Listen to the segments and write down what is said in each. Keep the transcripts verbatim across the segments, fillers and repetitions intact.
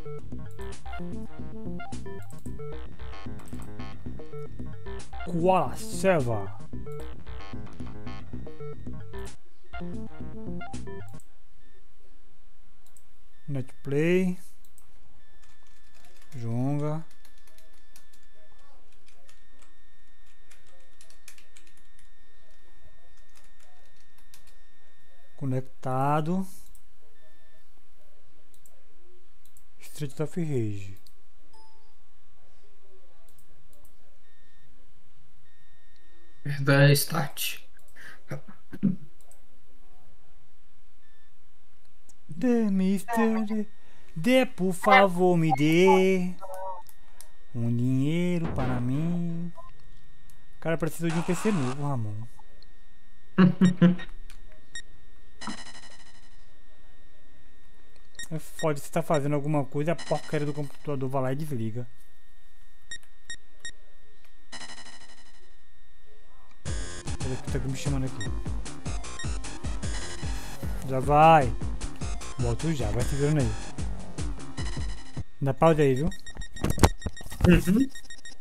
Koala Server. Netplay. Jonga. Conectado. Street of Rage. Da start. Dê, mister. Dê, por favor, me dê um dinheiro para mim. O cara precisa de um P C novo, Ramon. É foda, você tá fazendo alguma coisa, a porcaria do computador vai lá e desliga. Olha que tá me chamando aqui. Já vai. Volto já, vai se virando aí. Dá pausa aí, viu? Uhum.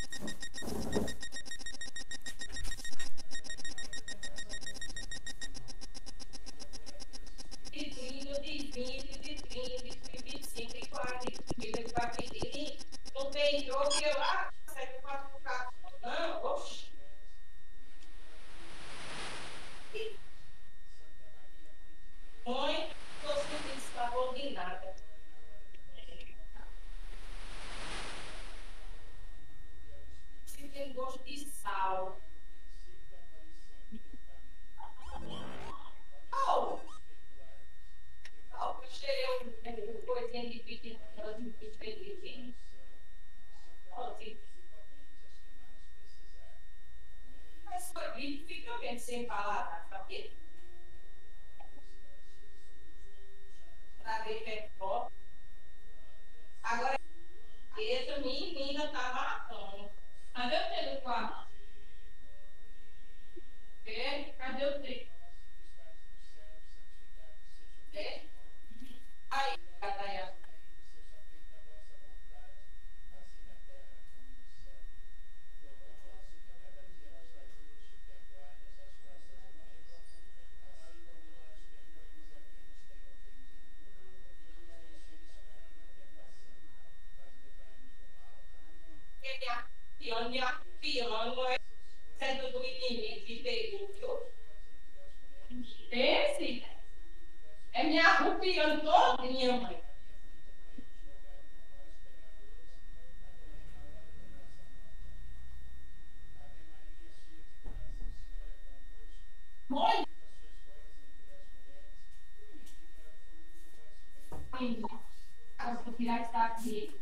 Esse é me arrupiando todinha, mãe. Mãe. Vou tirar essa aqui.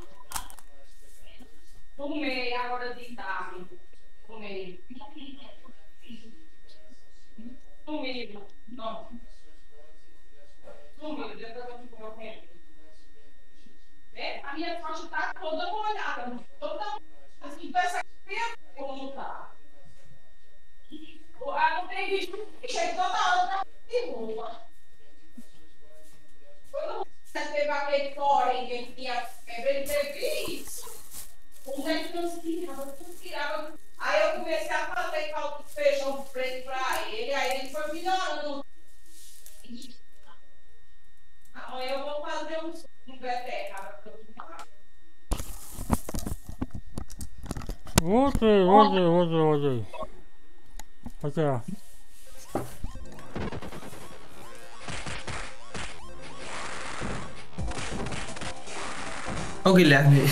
Fumei agora de tarde. Fumei. Sumido. Não. Sumido. Depois eu vou comer. É, a minha costa está toda molhada. Toda assim, essa como tá. Ah, não tem visto. Chega toda hora de rua. Quando você teve aquele fora e ele tinha ele teve isso. O gente não tirava, não tirava. Aí eu comecei a fazer caldo de feijão preto pra ele, aí ele foi melhorando. Amanhã eu vou fazer um, um beterraba pra eu tomar. Voltei, voltei, voltei, voltei. Aqui, ó. Ô Guilherme.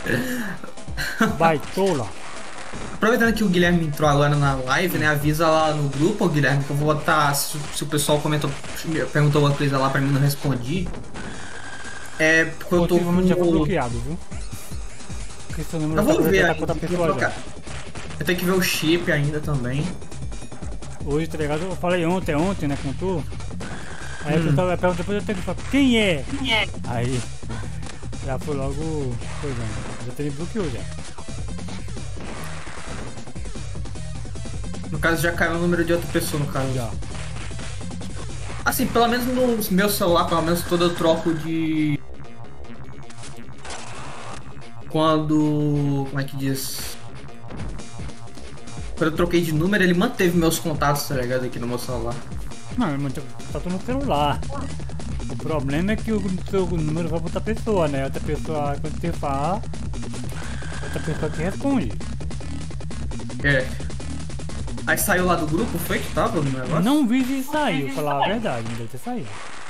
Baitola. Aproveitando que o Guilherme entrou agora na live, né? Avisa lá no grupo, Guilherme, que eu vou botar. Se, se o pessoal comentou, perguntou alguma coisa lá pra mim, não respondi. É porque eu tô com... já foi bloqueado, viu? Porque seu número eu vou tá ver tá aí, com outra pessoa já. Eu tenho que ver o chip ainda também. Hoje, tá ligado? Eu falei ontem, ontem, né, com tu. Aí Hum. a pessoa vai perguntar, depois eu tenho que falar, quem é? Quem é? Aí, já foi logo coisando. Já teve bloqueou já. No caso, já caiu o número de outra pessoa, no caso. Já. Assim, pelo menos no meu celular, pelo menos todo eu troco de... quando... Como é que diz? Quando eu troquei de número, ele manteve meus contatos, tá ligado? Aqui no meu celular. Não, ele manteve contato no celular. O problema é que o seu número vai pra outra pessoa, né? Outra pessoa, quando você fala, outra pessoa que responde. É. Aí saiu lá do grupo, foi que tava no negócio? Não vi se saiu, falar a verdade, não deve ter saído.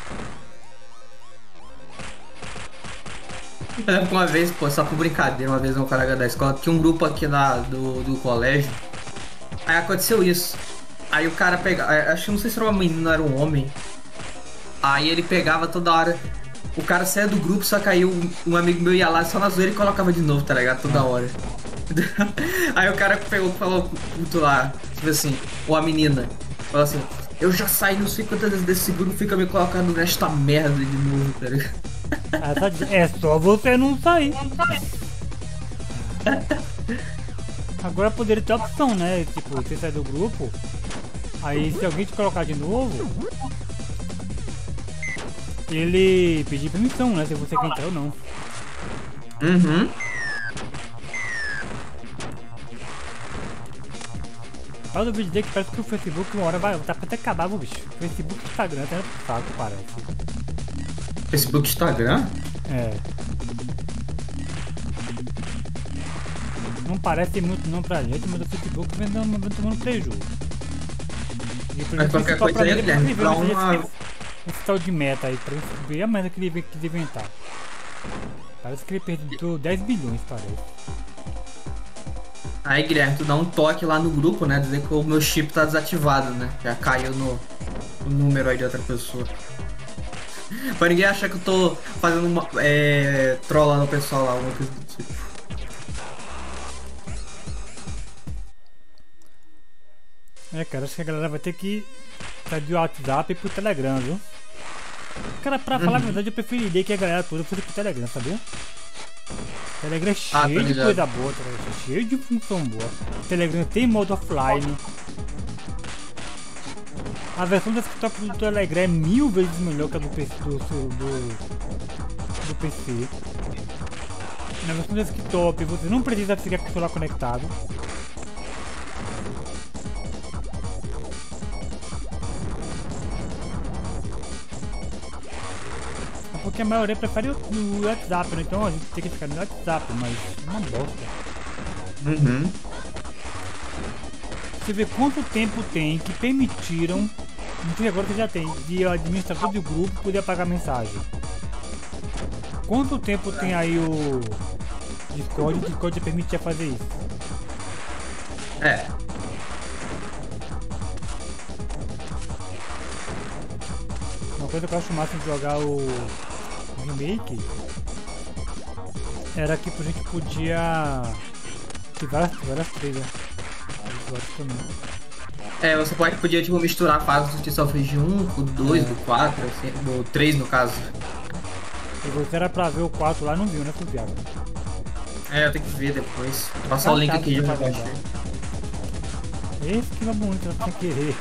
Eu lembro que uma vez, pô, só por brincadeira, uma vez um colega da escola, tinha um grupo aqui na, do, do colégio. Aí aconteceu isso. Aí o cara pegava, acho que não sei se era uma menina ou era um homem. Aí ele pegava toda hora. O cara saía do grupo, só caiu um, um amigo meu ia lá só na zoeira e colocava de novo, tá ligado? Toda hora. Aí o cara pegou e falou muito lá, tipo assim, ou a menina, falou assim, eu já saí não sei quantas vezes desse grupo, fica me colocando nesta merda de novo, tá ligado? É só você não sair. Agora poderia ter opção, né? Tipo, você sai do grupo, aí se alguém te colocar de novo, ele pedir permissão, né? Se você quer entrar ou não. Uhum. Mas eu ouvi dizer que parece que o Facebook uma hora vai tá pra até acabar, o bicho. Facebook e Instagram até no saco, parece. Facebook e Instagram? É. Não parece muito não pra gente, mas o Facebook vem dando- vem tomando prejuízo. E por Mas isso, qualquer principal coisa pra aí, mim, é Guilherme, esse- pra esse- uma- esse- esse tal de meta aí, pra isso ver a merda que ele quis inventar. Parece que ele perdeu dez bilhões, parece. Aí, Guilherme, tu dá um toque lá no grupo, né? Dizer que o meu chip tá desativado, né? Já caiu no, no número aí de outra pessoa. Pra ninguém achar que eu tô fazendo uma. É. Trollando o pessoal lá, alguma coisa do tipo. É, cara, acho que a galera vai ter que sair do WhatsApp pro Telegram, viu? Cara, pra falar a Uhum. verdade, eu preferiria que a galera toda fosse pro Telegram, sabia? Telegram é Ah, tô cheio de ligado. coisa boa, Telegram é cheio de função boa. Telegram tem modo offline. A versão desktop do Telegram é mil vezes melhor que a do P C. Do, do, do P C. Na versão desktop você não precisa ficar com o celular conectado. É porque a maioria prefere o, o WhatsApp, né? Então a gente tem que ficar no WhatsApp, mas é uma bosta. Uhum. Você vê quanto tempo tem que permitiram, não sei agora que já tem, de administrador do grupo poder apagar mensagem. Quanto tempo tem aí o Discord, o Discord permitia fazer isso? É. Uma coisa que eu acho massa de jogar o remake era que a gente podia ter várias, várias trilhas. Eu gosto também. É, você pode, podia tipo, misturar fases do Streets of Rage um, com o dois, É. do quatro, assim, do três no caso. E você era pra ver o quatro lá, não viu, né, Santiago? É, eu tenho que ver depois. Vou passar o link Tá, aqui tá, já tá, baixei. Esse que vai bonito, né, sem querer.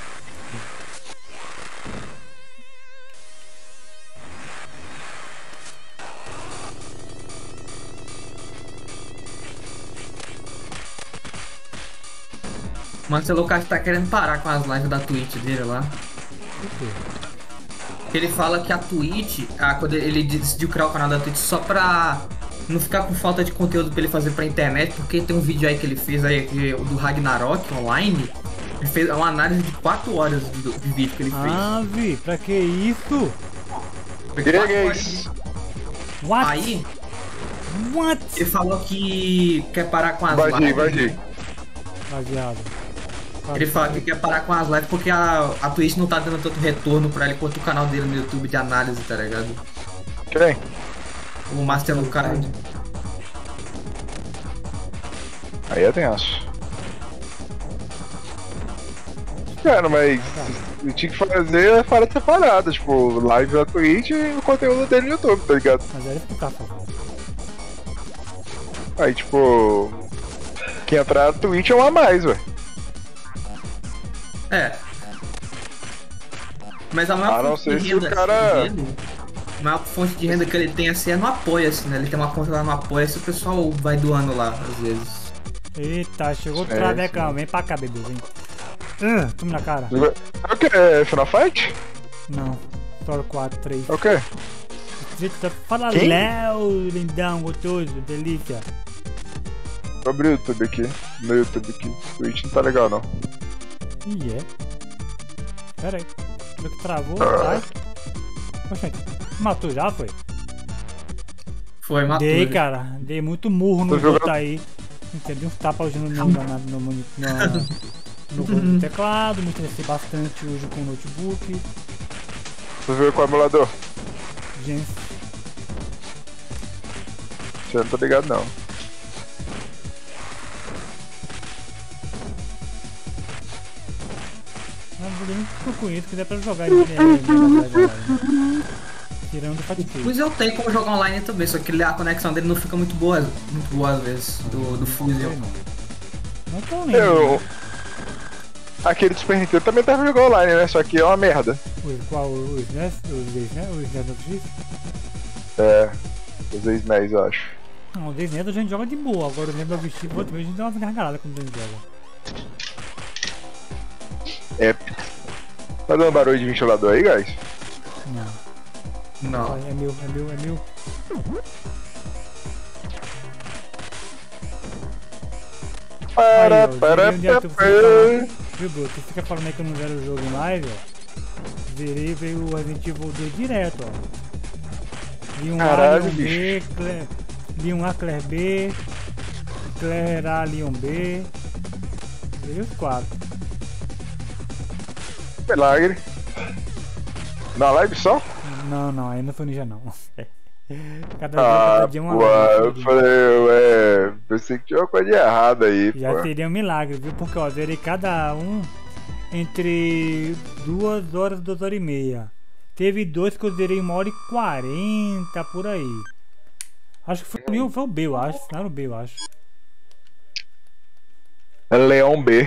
O Marcelo Castro tá querendo parar com as lives da Twitch dele lá. Por quê? Ele fala que a Twitch, ah, quando ele decidiu criar o canal da Twitch só pra não ficar com falta de conteúdo pra ele fazer pra internet, porque tem um vídeo aí que ele fez aí, que- do Ragnarok online, ele fez uma análise de quatro horas do, do vídeo que ele fez. Ah, Vi, pra que isso? Foi Que quatro é horas. isso? What? Aí, What? ele falou que quer parar com as Vai, Gi, lives. vai, Gi. Baseado. Ele fala que quer parar com as lives porque a, a Twitch não tá dando tanto retorno pra ele quanto o canal dele no YouTube de análise, tá ligado? Quem? O Master Lucard. Aí é tenso. Cara, mas eu tinha que fazer a parada separada, tipo, live na Twitch e o conteúdo dele no YouTube, tá ligado? Mas era isso que tá fazendo. Aí, tipo, quem entrar na Twitch é um a mais, ué. É. Mas a maior A não fonte ser de se o renda cara- dele A maior fonte de renda que ele tem assim é no Apoia-se, né? Ele tem uma conta lá no Apoia-se e o pessoal vai doando lá, às vezes. Eita, chegou o É, travecão. sim. Vem pra cá, bebê, vem. Ah, toma na cara. É o que? É Final Fight? Não. Thor quatro, três. É o quê? Fala, Quem? Léo, lindão, gostoso, delícia. Vou abrir o YouTube aqui. Meu YouTube aqui. Twitch não tá legal não. Ih, é? Pera aí. Meu que travou, Ah. sai. Oxente, matou já, foi? Foi, matou. Dei, né? cara. Dei muito murro no Tô jogando- outro aí. Entendi uns tapas hoje no, no, na- no, no, no, no, no teclado. Me estressei bastante hoje com o notebook. Você viu qual emulador? Gente, Você não tá ligado não. é um videogame que eu conheço que dá pra jogar ele. É, é, tirando o Fat Pois eu tenho como jogar online também, só que ele- a conexão dele não fica muito boa, muito boa às vezes, do, do Fusion. Não tô lendo. Eu... Aquele do Super Nintendo também tava jogando online, né? Só que é uma merda. Os, qual? Os S N E S? Os S N E S? Os S N E S do X? É... Os S N E S, eu acho. Não, os S N E S a gente joga de boa. Agora o lembro do vestido, outra vez a gente dá uma gargalhada quando a gente joga. Épico. Tá dando barulho de ventilador aí, guys? Não. Não. Ó, é meu, é meu, é meu. Para, Aí, ó, para, zerei um dia, tu para, fica falando- para. Viu, Bro? Tu fica falando aí que eu não zero o jogo em live, ó. Zerei, veio o Resident Evil dois direto, ó. Vi um A, Caralho, Leon B, Claire, vi um A, Claire B, Claire A, Leon B. Zerei os quatro. Milagre. Na live só? Não, não, aí não foi ninja não. Cada dia, Ah, cada dia uma pô, eu vez. falei, ué, pensei que tinha uma coisa de errada aí, Já pô. seria um milagre, viu? Porque ó, zerei cada um entre duas horas, duas horas e meia. Teve dois que eu zerei uma hora e quarenta por aí. Acho que foi, o- foi o B, eu acho. Não era o B, eu acho. É Leão B.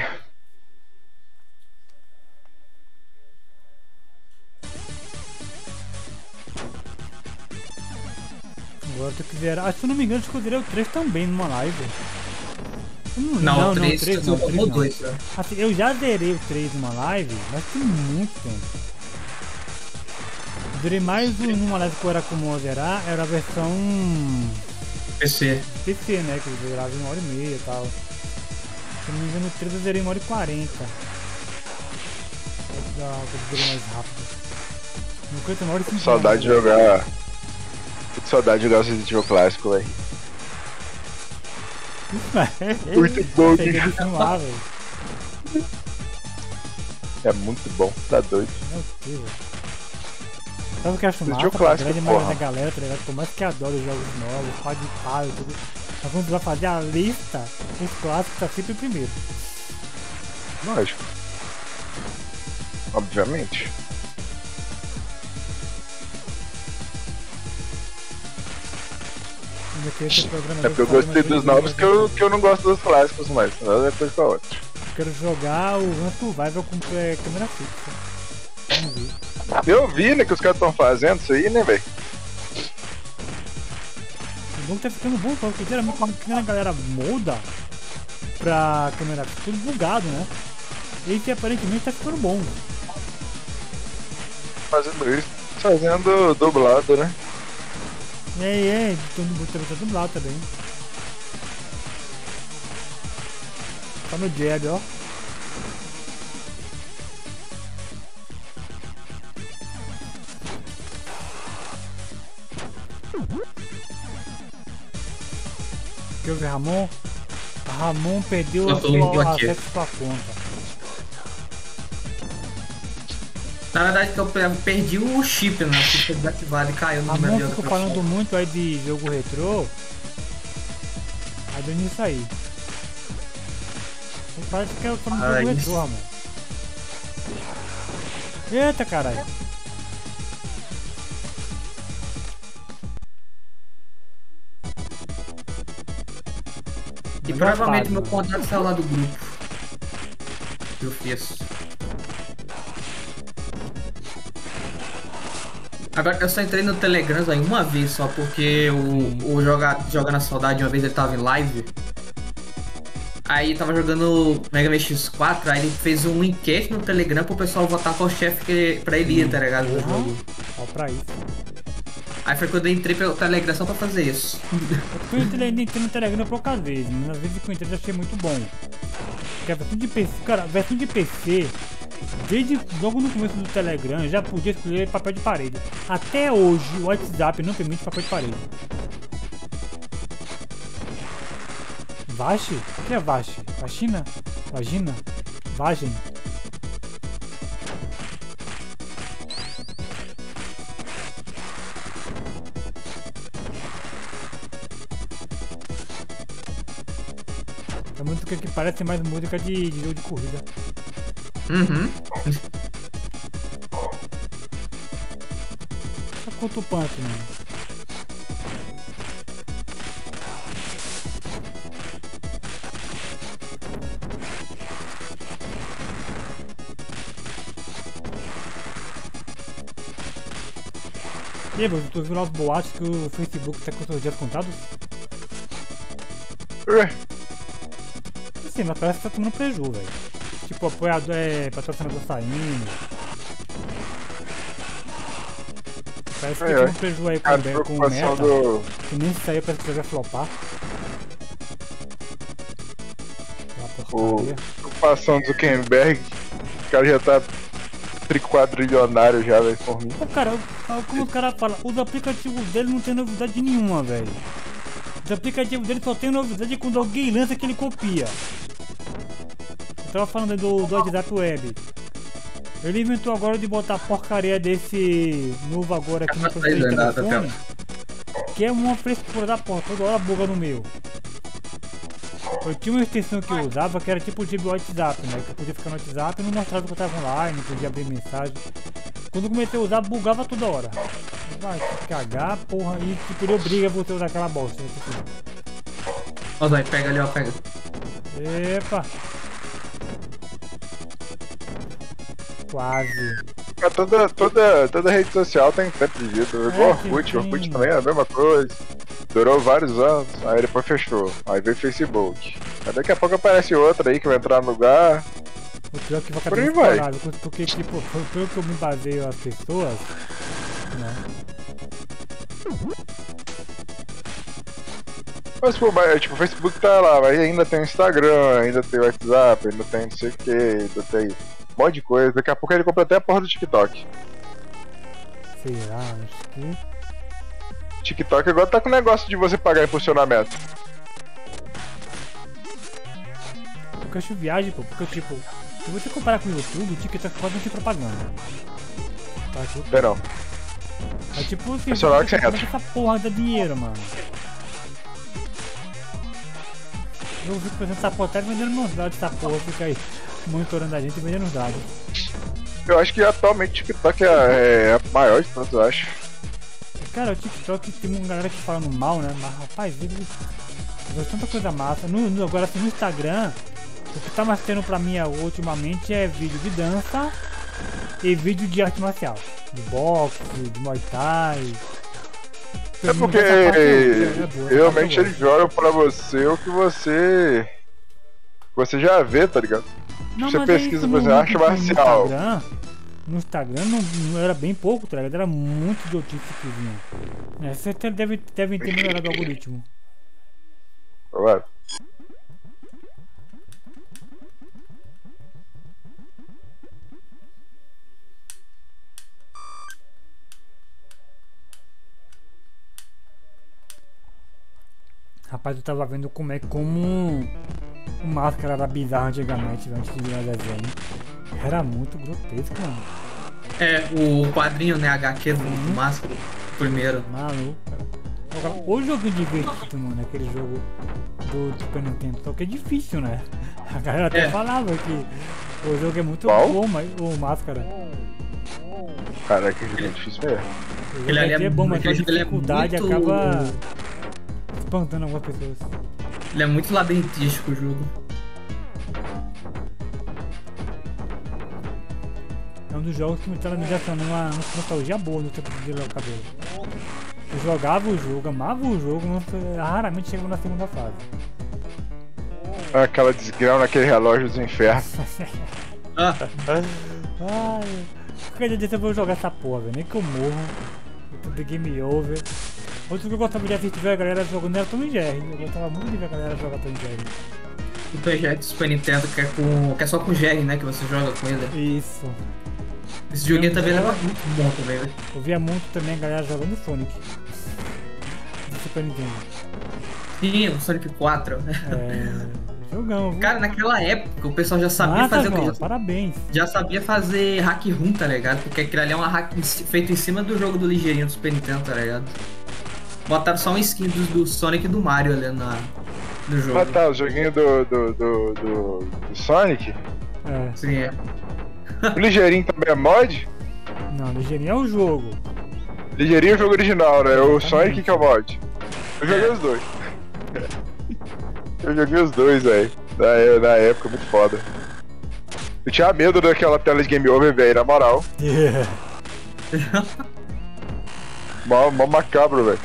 Agora tu quiser. Acho que se eu não me engano, acho que eu zerei o três também numa live. Eu Não, não, o três, três tu não, jogou três não. dois, né? Assim, eu já zerei o três numa live, mas tem muito tempo. Zerei mais um numa live que eu era como eu zerar, era a versão P C. P C, né? Que eu zerava em uma hora e meia e tal. Se eu não me engano, o três eu zerei em uma hora e quarenta. Eu zerei mais rápido. No canto, uma hora e Tô com cinquenta. saudade de jogar. Tô com saudade de jogar o Resident Evil clássico, velho. Muito bom, Peguei bicho. de filmar, velho. É muito bom, tá doido. Meu Deus, velho. Sabe o que eu acho Resident massa? Evil clássico, A grande maioria porra. da galera, tá ligado? Por mais que adora os jogos novos, pá de pá e tudo. Mas quando você vai fazer a lista, os clássicos tá sempre o primeiro. Lógico. Obviamente. Ainda tem esse programa É porque eu gostei dos novos que eu, que eu não gosto dos clássicos mais. Nada é coisa com a outra. Quero jogar o Run Survival com é, câmera fixa. Vamos ver. Eu vi, né, que os caras estão fazendo isso aí, né, velho? O bom que tá ficando bom, porque geralmente quando a galera molda pra câmera fixa, tudo bugado, né? Esse aparentemente tá ficando bom. Fazendo isso. Fazendo dublado, né? É, é, também tá dublado também. Tá no jab, ó. Que houve, Ramon? Ramon perdeu Eu a tô vendo sua, aqui. acesso à sua conta. Na verdade, que eu pe- perdi o chip, né? Porque foi desativado e caiu no meu Ramon dedo. ficou falando muito aí de jogo retrô. Aí deu nisso aí. Parece que eu falando de Ah, jogo isso. retrô, Ramon. Eita, caralho. E Melhor provavelmente fase, meu né? contato saiu lá do grupo. Que eu fiz. Agora, eu só entrei no Telegram aí uma vez só, porque o, o joga, joga na Saudade, uma vez ele tava em live. Aí tava jogando Mega Man X quatro, aí ele fez um enquete no Telegram pro pessoal votar qual chefe que, pra ele ir, tá ligado? No jogo. Só pra isso. Aí foi quando eu entrei pelo Telegram só pra fazer isso. Eu entrei no Telegram poucas vezes, mas às vezes que eu entrei eu achei muito bom. Porque a versão de P C, cara, a versão de P C, desde logo no começo do Telegram, já podia escolher papel de parede. Até hoje o WhatsApp não permite papel de parede. Vache? O que é Vache? Vagina? Vagina? Vagem? É música que parece mais música de, de jogo de corrida. Uhum. Só conta o punk, mano. E aí, tu viu lá os boatos que o Facebook tá com seus dias contados? Ué, Sim, mas parece que tá tomando preju, velho. Tipo, apoiador, é, patrocinador saindo. Parece que É, tem é. um preju aí com, a o Be- com o preocupação Meta, do. que nem saiu, parece que vai flopar. Aquela porcaria. A preocupação do Zuckerberg. O cara já tá triquadrilionário já, velho, por mim. Ô, cara, o- como o cara fala, os aplicativos dele não tem novidade nenhuma, velho. Os aplicativos dele só tem novidade quando alguém lança que ele copia. Eu tava falando aí do, do WhatsApp Web. Ele inventou agora de botar a porcaria desse novo agora aqui no Aí não é nada, telefone, que é uma frescura da porra, toda hora buga no meu. Eu tinha uma extensão que eu usava que era tipo o G B WhatsApp, né? Que eu podia ficar no WhatsApp e não mostrava que eu tava online, não podia abrir mensagem. Quando eu comecei a usar, bugava toda hora. Vai se cagar, porra, e tipo, ele obriga você a usar aquela bosta. Né? Ó, Zói, pega ali, ó, pega. Epa! Quase. É, toda, toda, toda rede social tem tempo de vida. Igual É, Orkut, sim. Orkut também é a mesma coisa. Durou vários anos, aí depois fechou. Aí veio Facebook. Aí daqui a pouco aparece outra aí que vai entrar no lugar. O pior é que vai Por acabar aí vai. explorável, porque tipo, foi pelo que eu me baseio as pessoas, né? Mas pô, mas, tipo, o Facebook tá lá, mas ainda tem o Instagram, ainda tem o WhatsApp, ainda tem não sei o que, ainda tem um monte de coisa. Daqui a pouco ele compra até a porra do TikTok. Sei lá, acho que. TikTok agora tá com o negócio de você pagar impulsionamento. Porque eu acho viagem, pô, porque tipo, se você comparar com o YouTube, o TikTok quase não tem propaganda. Tá, tipo, Perdão. é tipo assim, Pessoal, que você como é entra. que essa porra dá dinheiro, mano? Eu vi que fazendo essa porra vendendo meus dados, essa porra fica aí monitorando a gente e vendendo os dados. Eu acho que atualmente o TikTok é, é a maior de todos, eu acho. Cara, o TikTok tem uma galera que fala no mal, né? Mas rapaz, ele faz tanta coisa massa. No, no, agora assim, no Instagram, o que tá mais tendo pra mim ultimamente é vídeo de dança e vídeo de arte marcial. De boxe, de muay thai. É porque Essa parte é- é boa, essa realmente parte é boa. eles jogam pra você o que você. Você já vê, tá ligado? Não, Você mas pesquisa, é isso por exemplo, no- arte no- marcial. No Instagram, no Instagram não, não era bem pouco, tá ligado? Era muito idiotice que vinha. É, você te- deve, devem ter melhorado o algoritmo. Vai. Rapaz, eu tava vendo como é como o Máscara era bizarro antigamente, antes de virar desenho. Era muito grotesco, mano. É, o quadrinho, né, H Q do do Máscara, primeiro. Maluco, cara. Agora, o jogo divertido, mano, aquele jogo do Super Nintendo, só que é difícil, né? A galera até É. falava que o jogo é muito Qual? bom, mas o Máscara. Caraca, que jogo é difícil mesmo. O jogo Ele ali aqui é é bom, mas a aquele jogo ele é dificuldade muito- acaba espantando algumas pessoas. Ele é muito labirintístico o jogo. É um dos jogos que me tá me dando uma nostalgia boa no tempo de locadora. Eu jogava o jogo, amava o jogo, mas raramente chegava na segunda fase. Aquela desgrama naquele relógio dos infernos. Ah, Ai, qualquer dia eu vou jogar essa porra, velho. Nem que eu morra. Tudo game over. Outro que eu gostava de assistir ver a galera jogando era Tom e Jerry. Eu gostava muito de ver a galera jogar Tom e Jerry. o Tom e Jerry do Super Nintendo, que é, com, que é só com o Jerry, né? Que você joga com ele. Isso. Esse joguinho também era muito bom também, velho. Eu via muito também a galera jogando Sonic. Do Super Nintendo. Sim, o Sonic quatro. É. Jogão, viu? Cara, naquela época o pessoal já sabia Massa, fazer o João, que? parabéns. Já sabia fazer hack room, tá ligado? Porque aquilo ali é uma hack feito em cima do jogo do ligeirinho do Super Nintendo, tá ligado? Botaram só um skin do, do Sonic e do Mario ali na, no jogo. Ah tá, o joguinho do, do, do, do, do Sonic. É. Sim, é. O Ligeirinho também é mod? Não, ligeirinho é o jogo. Ligeirinho é o jogo original, né? O Sonic que é o mod. Eu joguei os dois. Eu joguei os dois, velho. Na, na época, muito foda. Eu tinha medo daquela tela de game over, velho, na moral. Yeah. Mó, mó macabro, velho.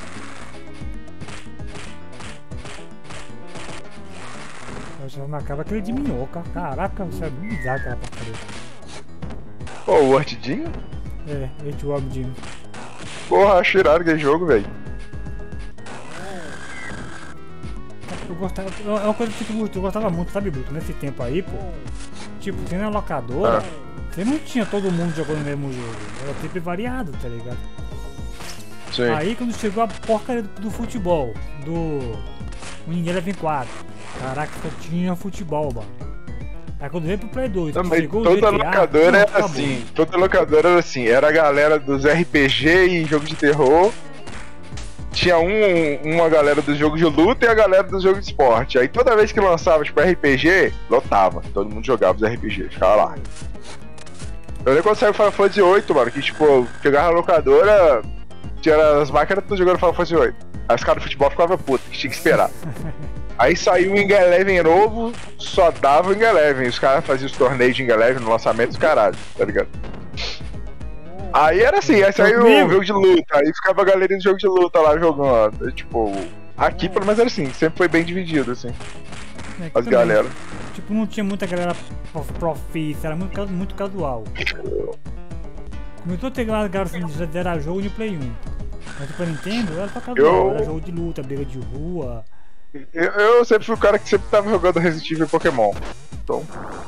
Eu já marcava aquele de minhoca. Caraca, isso é muito bizarro aquela porcaria. Pô, o Ortidinho? É, Eight World Jim. Porra, acho irado aquele jogo, velho. Eu gostava, é uma coisa que eu, eu gostava muito, sabe, Bruto? Nesse tempo aí, pô. Tipo, você na locadora, Ah. você não tinha todo mundo jogando o mesmo jogo. Era sempre variado, tá ligado? Sim. Aí quando chegou a porcaria do, do futebol, do Winning Eleven quatro, caraca, só tinha futebol, mano. Aí quando veio pro Play dois, Não, que mas chegou o toda G T A, locadora pronto, era acabou. assim, toda locadora era assim, era a galera dos R P G e jogo de terror, tinha um, uma galera dos jogos de luta e a galera dos jogos de esporte. Aí toda vez que lançava tipo R P G, lotava, todo mundo jogava os R P G, ficava lá. Eu lembro quando saiu o Final Fantasy oito, mano, que tipo, chegava na locadora, tinha as máquinas tudo jogando Final Fantasy oito. Aí os caras do futebol ficavam putos, tinha que esperar. Aí saiu o Wing Eleven novo, só dava o Wing Eleven. Os caras faziam os torneios de Wing Eleven no lançamento dos caralho, tá ligado? Aí era assim, aí saiu o jogo de luta, aí ficava a galerinha do jogo de luta lá jogando. Aí, tipo, aqui pelo menos era assim, sempre foi bem dividido, assim, É, que as também, galera. Tipo, não tinha muita galera prof- profissa, era muito, ca- muito casual. Começou a ter galera assim, já era jogo de Play um. Mas Super Nintendo era só casual, Eu- era jogo de luta, briga de rua. Eu, eu sempre fui o cara que sempre tava jogando Resident Evil e Pokémon. Então.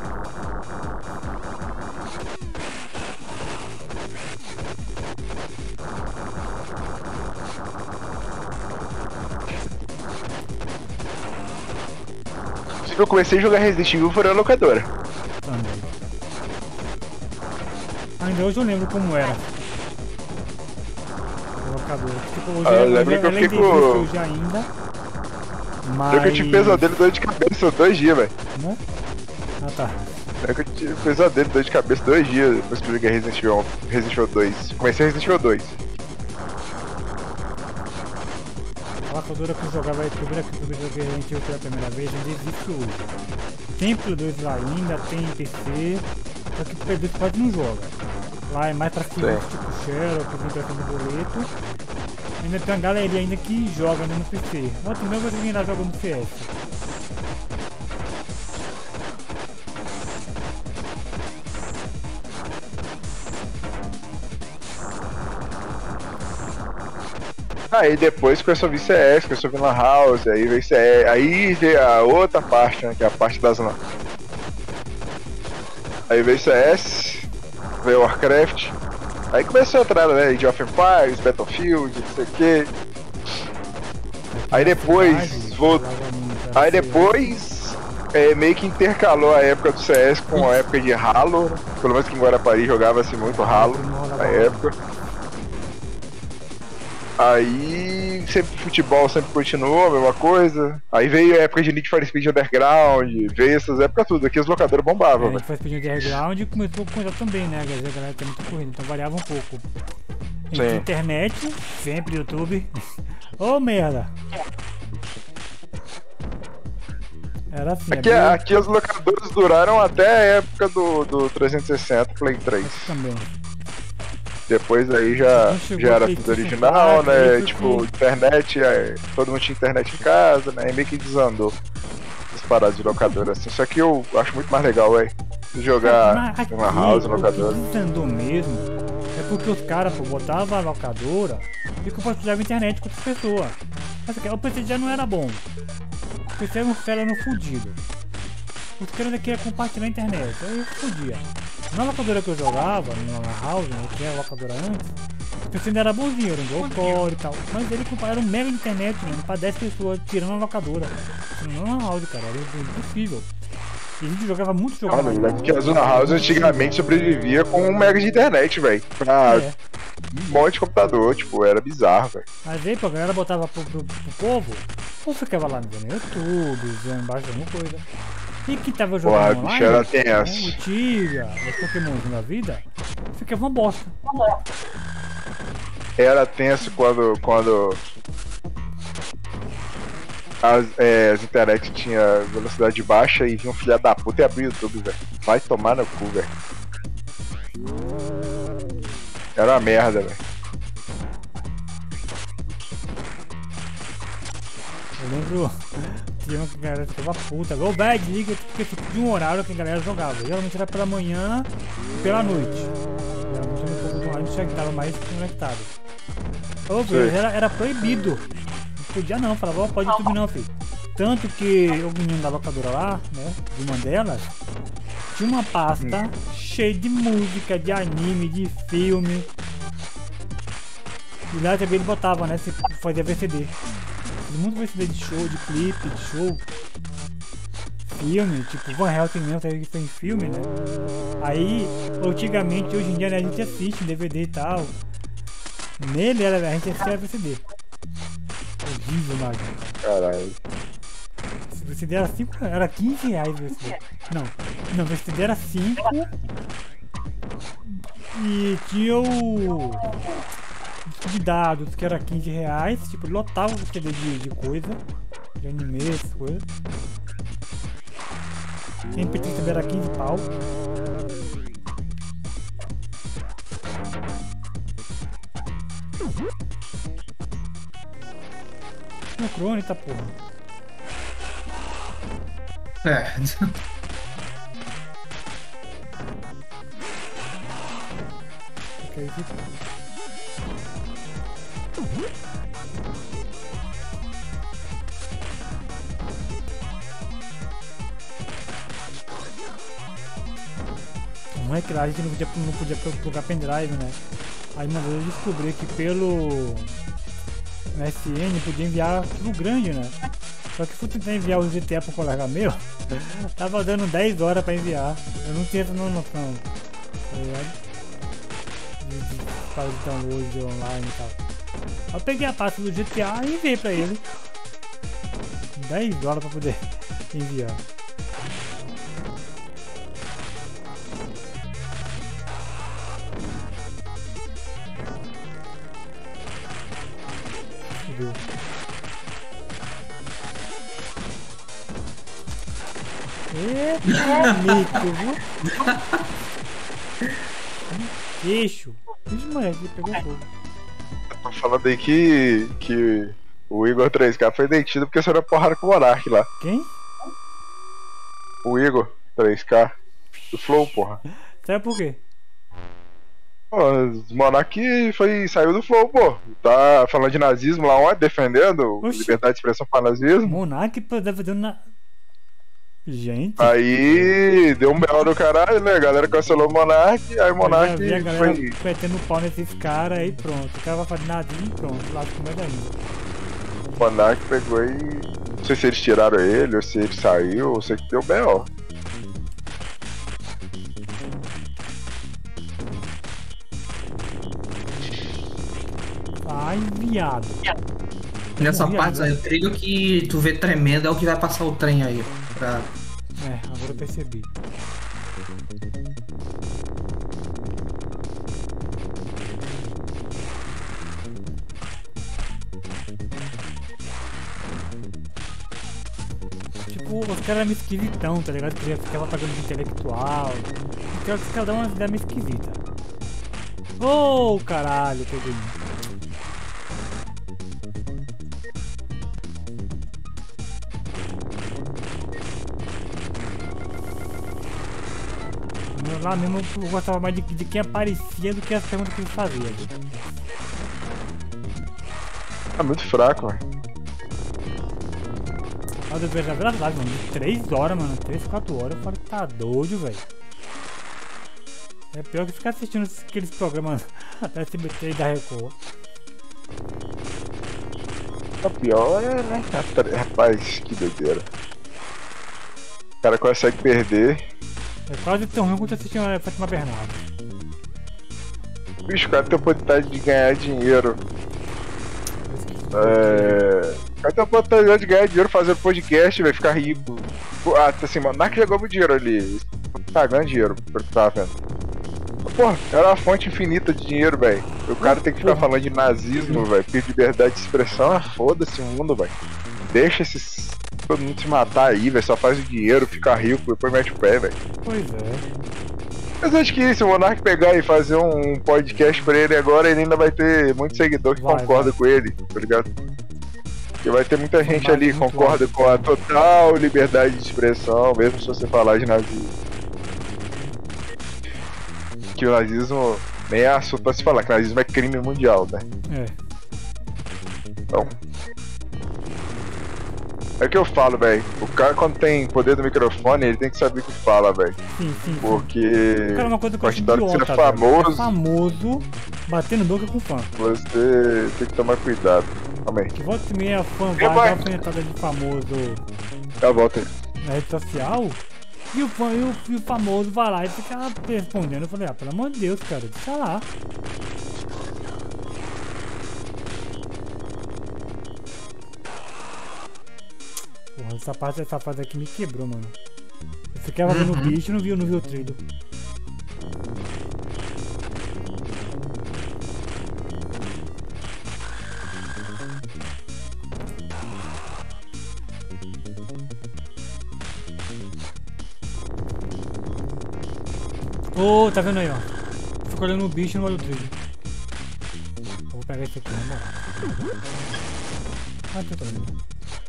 Eu comecei a jogar Resident Evil fora na locadora. Também. Ainda hoje eu lembro como era. O locador. Tipo, hoje Ah, eu é- lembro hoje que eu ela fiquei existe com- hoje ainda. Mas... Eu que eu tive pesadelo e dor de cabeça dois dias, velho. Né? Ah tá. Eu que eu tive pesadelo e dor de cabeça dois dias depois que eu joguei Resident Evil, Resident Evil dois. Comecei Resident Evil dois. A locadora que eu jogava, a primeira que eu joguei Resident Evil pela primeira vez, ainda existe hoje. Tem Play dois lá ainda, tem P C, só que o Play dois quase não joga. Lá é mais pra criança, tipo Shadow, que vem trazendo boleto. Ainda tem uma galerinha ainda que joga ainda no P C. Ontem mesmo eu joguei lá jogando C S. Aí depois começou a vir C S, começou a vir Lan House, aí veio C S, aí veio a outra parte, né, que é a parte das Lan. Aí veio C S, veio Warcraft, aí começou a entrar, né, Age of Empires, Battlefield, não sei o que. Aí depois, vou... aí depois, é, meio que intercalou a época do C S com a época de Halo, né? Pelo menos que em Guarapari jogava-se muito Halo na época. Aí sempre futebol sempre continuou a mesma coisa. Aí veio a época de Need for Speed Underground, veio essas épocas tudo, aqui os locadores bombavam, É, a velho. gente faz pedido de underground e começou com isso também, né? A galera tem muita corrida, então variava um pouco. Entre Sim. internet, sempre YouTube. Ô merda! Era assim. Aqui, abria- aqui as locadoras duraram até a época do, do trezentos e sessenta, Play três. Também. Depois aí já, Não chegou já era Play tudo três, original, aí né? foi Tipo, com- internet, é, todo mundo tinha internet em casa, né? E meio que desandou as paradas de locadora assim. Só que eu acho muito mais legal, velho. Jogar Mas aqui, em uma house, o locadora. que desandou mesmo é porque os caras, pô, botavam a locadora e compartilhavam a internet com outras pessoas. Mas aqui, o P C já não era bom. O P C era um felano fudido. Os caras daqui iam compartilhar a internet, aí fudia. Na locadora que eu jogava, na house, né, que era a locadora antes, o P C ainda era bonzinho, era um dual core e tal. Mas ele era um mega internet, mano, pra dez pessoas tirando a locadora. Não na house, cara, era impossível. E a gente jogava muito jogo. Olha, moleque, que a Zona House antigamente sobrevivia com um mega de internet, velho. Pra É. um monte de computador, tipo, era bizarro, velho. Mas aí, pô, a galera botava pro, pro, pro povo, ou ficava lá vendo YouTube, vendo embaixo de alguma coisa. E quem tava jogando Porra, online, bicho, era né, tenso. o Tibia, os Pokémons da vida, ficava uma bosta. Era tenso quando, quando as, é, as internet tinha velocidade baixa e vinha um filho da puta e abria o YouTube, velho. Vai tomar no cu, velho. Era uma merda, velho. Eu lembro, tinha uma que a galera ficava puta, igual velho, desliga, porque tinha um horário que a galera jogava. Geralmente era pela manhã e pela noite. Geralmente no pouco do online tinha que tava mais conectado. Ô, Sei. era, era proibido. Não podia não, falava, ó, pode YouTube não, filho. Tanto que o menino da locadora lá, né, de uma delas, tinha uma pasta cheia de música, de anime, de filme. E lá também ele botava, né, se fazia V C D. Muito V C D de show, de clipe, de show. Filme, tipo Van Helsing mesmo, que foi em filme, né? Aí, antigamente, hoje em dia, né, a gente assiste D V D e tal. Nele era, a gente assistia V C D. Horrível, imagina. Caralho. O V C D era cinco, era quinze reais o V C D. Não, não, o V C D era cinco. E tinha o disco de dados que era quinze reais, tipo, lotava o V C D de, de coisa, de anime, essas coisas. M P três também era quinze pau. No crônica, porra. É. Que é isso? Não é que lá a gente não podia, não podia plugar pendrive, né? Aí uma vez eu descobri que pelo M S N podia enviar arquivo grande, né? Só que fui tentar enviar o G T A para um colega meu, tava dando dez horas para enviar. Eu não tinha essa noção, tá ligado? De, de fazer download online e tal. Eu peguei a pasta do G T A e enviei pra ele. dez horas para poder enviar. Fudeu. Eita, mico, viu? Queixo. Vixe, moleque, ele pegou fogo. Tô falando aí que, que o Igor três K foi demitido porque saiu na porrada com o Monark lá. Quem? O Igor três K do Flow, porra. Sabe por quê? Pô, o Monark foi, saiu do Flow, pô. Tá falando de nazismo lá ontem, defendendo Oxi. liberdade de expressão para nazismo. Monark deve dando na. Gente. Aí deu um B O do caralho, né? A galera cancelou o Monark, aí o Monark Eu já vi a galera foi. metendo pau nesses caras aí pronto. O cara vai fazer nadinha e pronto. Lá com medo ainda. O Monark pegou e. Não sei se eles tiraram ele, ou se ele saiu, ou sei que deu B O. Ai, viado. Nessa Morri parte ainda. aí, eu creio que tu vê tremendo é o que vai passar o trem aí. Pra... É, agora eu percebi. Tipo, os caras eram meio esquisitão, tá ligado? Que ficava pagando de intelectual. Então os caras dão uma ideia meio esquisita. Oh, caralho, peguei. Lá mesmo eu gostava mais de, de quem aparecia do que as perguntas que eles faziam. É muito fraco, velho. Mas eu vejo a verdade, mano. três horas, mano. três, quatro horas. Eu falo que tá doido, velho. É pior que ficar assistindo aqueles programas da S B T e da Record. O pior é, né? Rapaz, que doideira. O cara consegue perder. É quase tão ruim quanto assistir a Fátima Bernardo. Bicho, o cara tem a oportunidade de ganhar dinheiro. É... O cara tem a oportunidade de ganhar dinheiro fazendo podcast, vai ficar rico. Ah, assim, mano, Narc jogou muito dinheiro ali. Tá ganhando dinheiro, pelo que tava vendo. Porra, era uma fonte infinita de dinheiro, velho. O cara tem que ficar falando de nazismo, velho. Porque liberdade de expressão, ah, foda-se o mundo, velho. Deixa esses. Todo mundo se matar aí, velho. Só faz o dinheiro, fica rico, depois mete o pé, velho. Pois é. Mas acho que se o Monark pegar e fazer um podcast pra ele agora, ele ainda vai ter muito seguidor que Vai, concorda vai. com ele, tá ligado? Porque vai ter muita gente base ali que muito concorda alta. com a total liberdade de expressão, mesmo se você falar de nazismo. Que o nazismo nem é assunto pra se falar, que o nazismo é crime mundial, né? É. Então. É o que eu falo, velho. O cara, quando tem poder do microfone, ele tem que saber o que fala, velho. Sim, sim, sim. Porque. Cara, uma coisa que eu acho quantidade de ser idiota, velho. famoso, É famoso batendo boca com fã. você tem que tomar cuidado. Calma aí. Que volta e meia fã Eu vai dar vai. uma apresentada de famoso Dá a volta aí. na rede social e o fã e o, e o famoso vai lá e fica respondendo. Eu falei, ah, pelo amor de Deus, cara, deixa lá. Porra, essa parte, essa fase aqui me quebrou, mano. Eu ficava vendo o bicho e não viu, não viu o trilho. Ô, oh, tá vendo aí, ó. Fico olhando o bicho e não olho o trilho. Eu vou pegar esse aqui, na moral. Ah, tá vendo.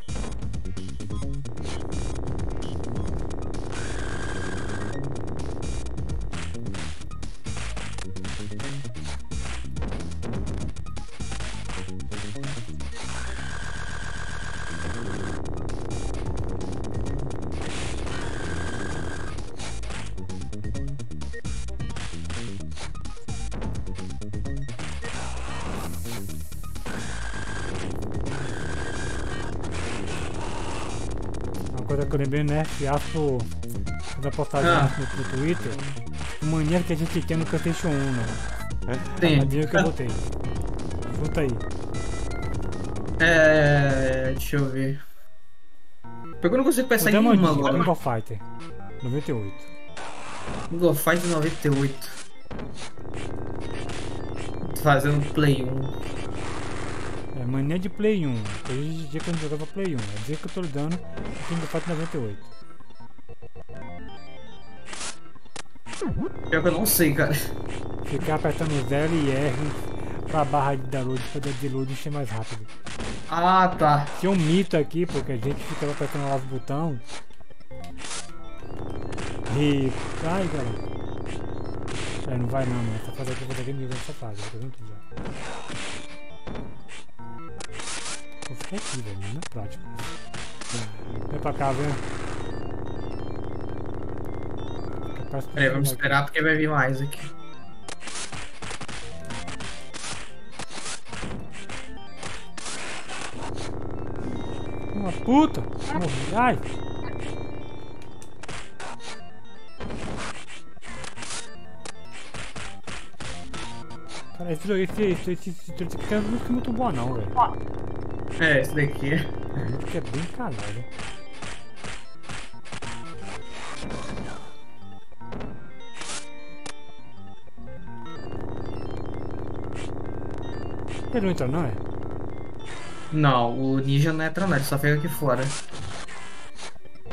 Uma coisa que eu lembrei, né? Fiasco da postagem Ah. no, no Twitter. O mania que a gente tinha no PlayStation um, né? Sim. A dica que eu botei. Junta aí. É. Deixa eu ver. Porque eu não consigo pensar em Botei uma uma dica, King agora. of Fighter. noventa e oito. King of Fighter noventa e oito. Fazendo Play um. É mania de Play um. Desde o dia que eu não jogava Play um. É dizer que eu tô dando o King of Fighter noventa e oito. Pior que eu não sei, cara. Ficar apertando zero e R pra barra de download, pra dar download encher mais rápido. Ah, tá. Tinha um mito aqui, porque a gente ficava apertando lá os botão. E. Ai, galera. É, não vai não, mano. Essa fase aqui eu vou dar game nessa fase, eu tô vendo tudo já. Vou ficar aqui, velho, não é prático. Vem pra cá, vem. Peraí, vamos esperar porque vai vir mais aqui. Uma puta! Morri, ai! Cara, esse esse esse esse esse esse aqui não é muito boa não, velho. É, esse daqui. A música é bem calada. Ele não entra não, é? Não, o ninja não entra não, ele só fica aqui fora.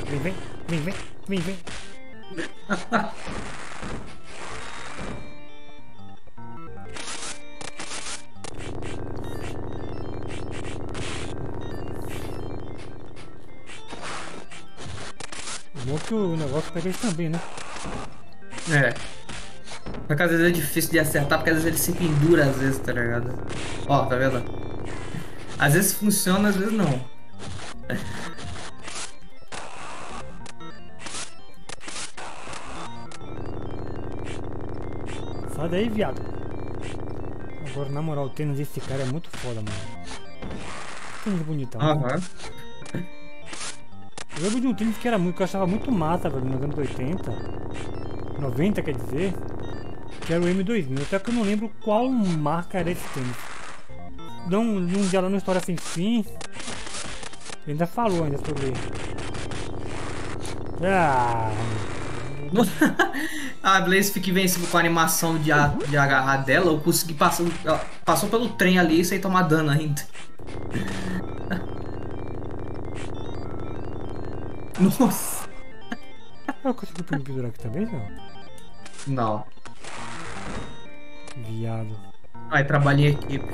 Vem, vem, vem, vem, vem, vem. Bom que o negócio pega eles também, né? É. Só que às vezes é difícil de acertar, porque às vezes ele se pendura, às vezes, tá ligado? Ó, tá vendo? Às vezes funciona, às vezes não. Sai daí, viado. Agora, na moral, o tênis desse cara é muito foda, mano. Tênis bonitão. Aham. Eu lembro de um tênis que era muito, que eu achava muito massa, velho, nos anos oitenta. noventa, quer dizer. Que era o M dois mil. Até que eu não lembro qual marca era esse tênis. Não, um dia lá no História Sem Fim. Ele ainda falou ainda sobre ele. Ah. A Blaze fica invencível com a animação de, a, de agarrar dela. Eu consegui passar. Ela passou pelo trem ali sem tomar dano ainda. Nossa! Eu consigo me pendurar aqui também, não? Não. Viado. Ai, trabalhei em equipe.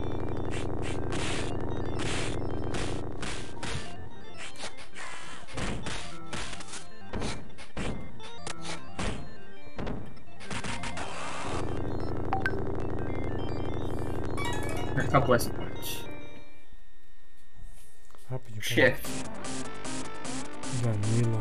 Acabou essa parte. Rapidinho. Chefe. Danilo.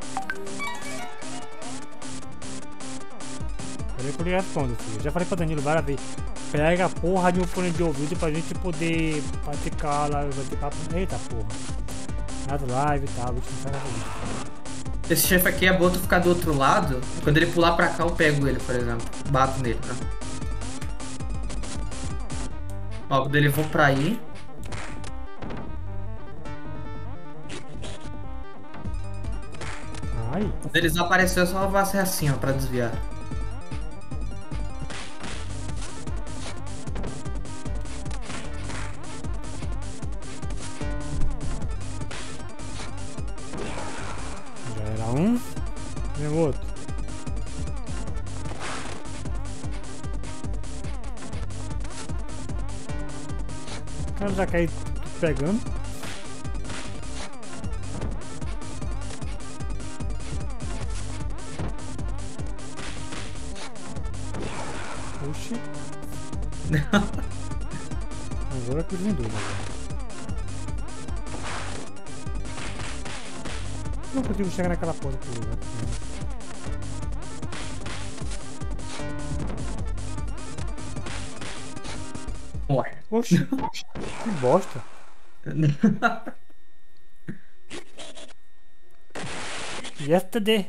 Peraí que eu lhe respondo, filho. Já falei pra Danilo várias vezes. Pega a porra de um fone de ouvido pra gente poder praticar lá. Praticar... Eita porra. Nada live e tal. Bicho, não sai nada disso. Esse chefe aqui é bom tu ficar do outro lado. Quando ele pular pra cá, eu pego ele, por exemplo. Bato nele, tá? Ó, quando ele for pra aí. Ai. Quando eles aparecer, é só vai ser assim, ó, pra desviar. Já era um. Vem o outro. O cara já cai pegando. Oxi. Agora que ele vendeu, né? Não consigo chegar naquela porta aqui, né? Morre. Oxi. Que bosta. Yesterday.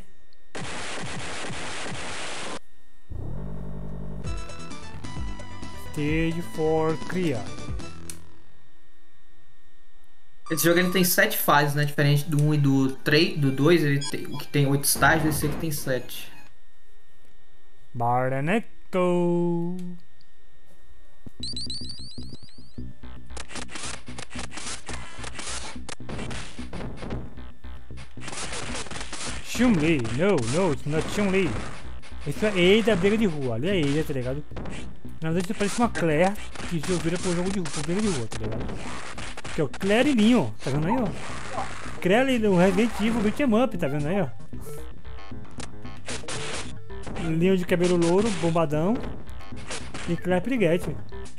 Stage for Cria. Esse jogo ele tem sete fases, né? Diferente do um e do três, do dois, ele tem, o que tem oito estágios, esse aqui tem sete. Barneco. Chun-Li, no, no, it's not Chun-Li. Isso é Ada, briga de rua, ali é Ada, tá ligado? Na verdade isso parece uma Claire que se vira pro jogo de rua, pro briga de rua, tá ligado? Que é o Clarininho, tá vendo aí, ó? Claire, o Resident Evil beat 'em up, tá vendo aí, ó? Linho de cabelo louro, bombadão. E Claire Piriguete.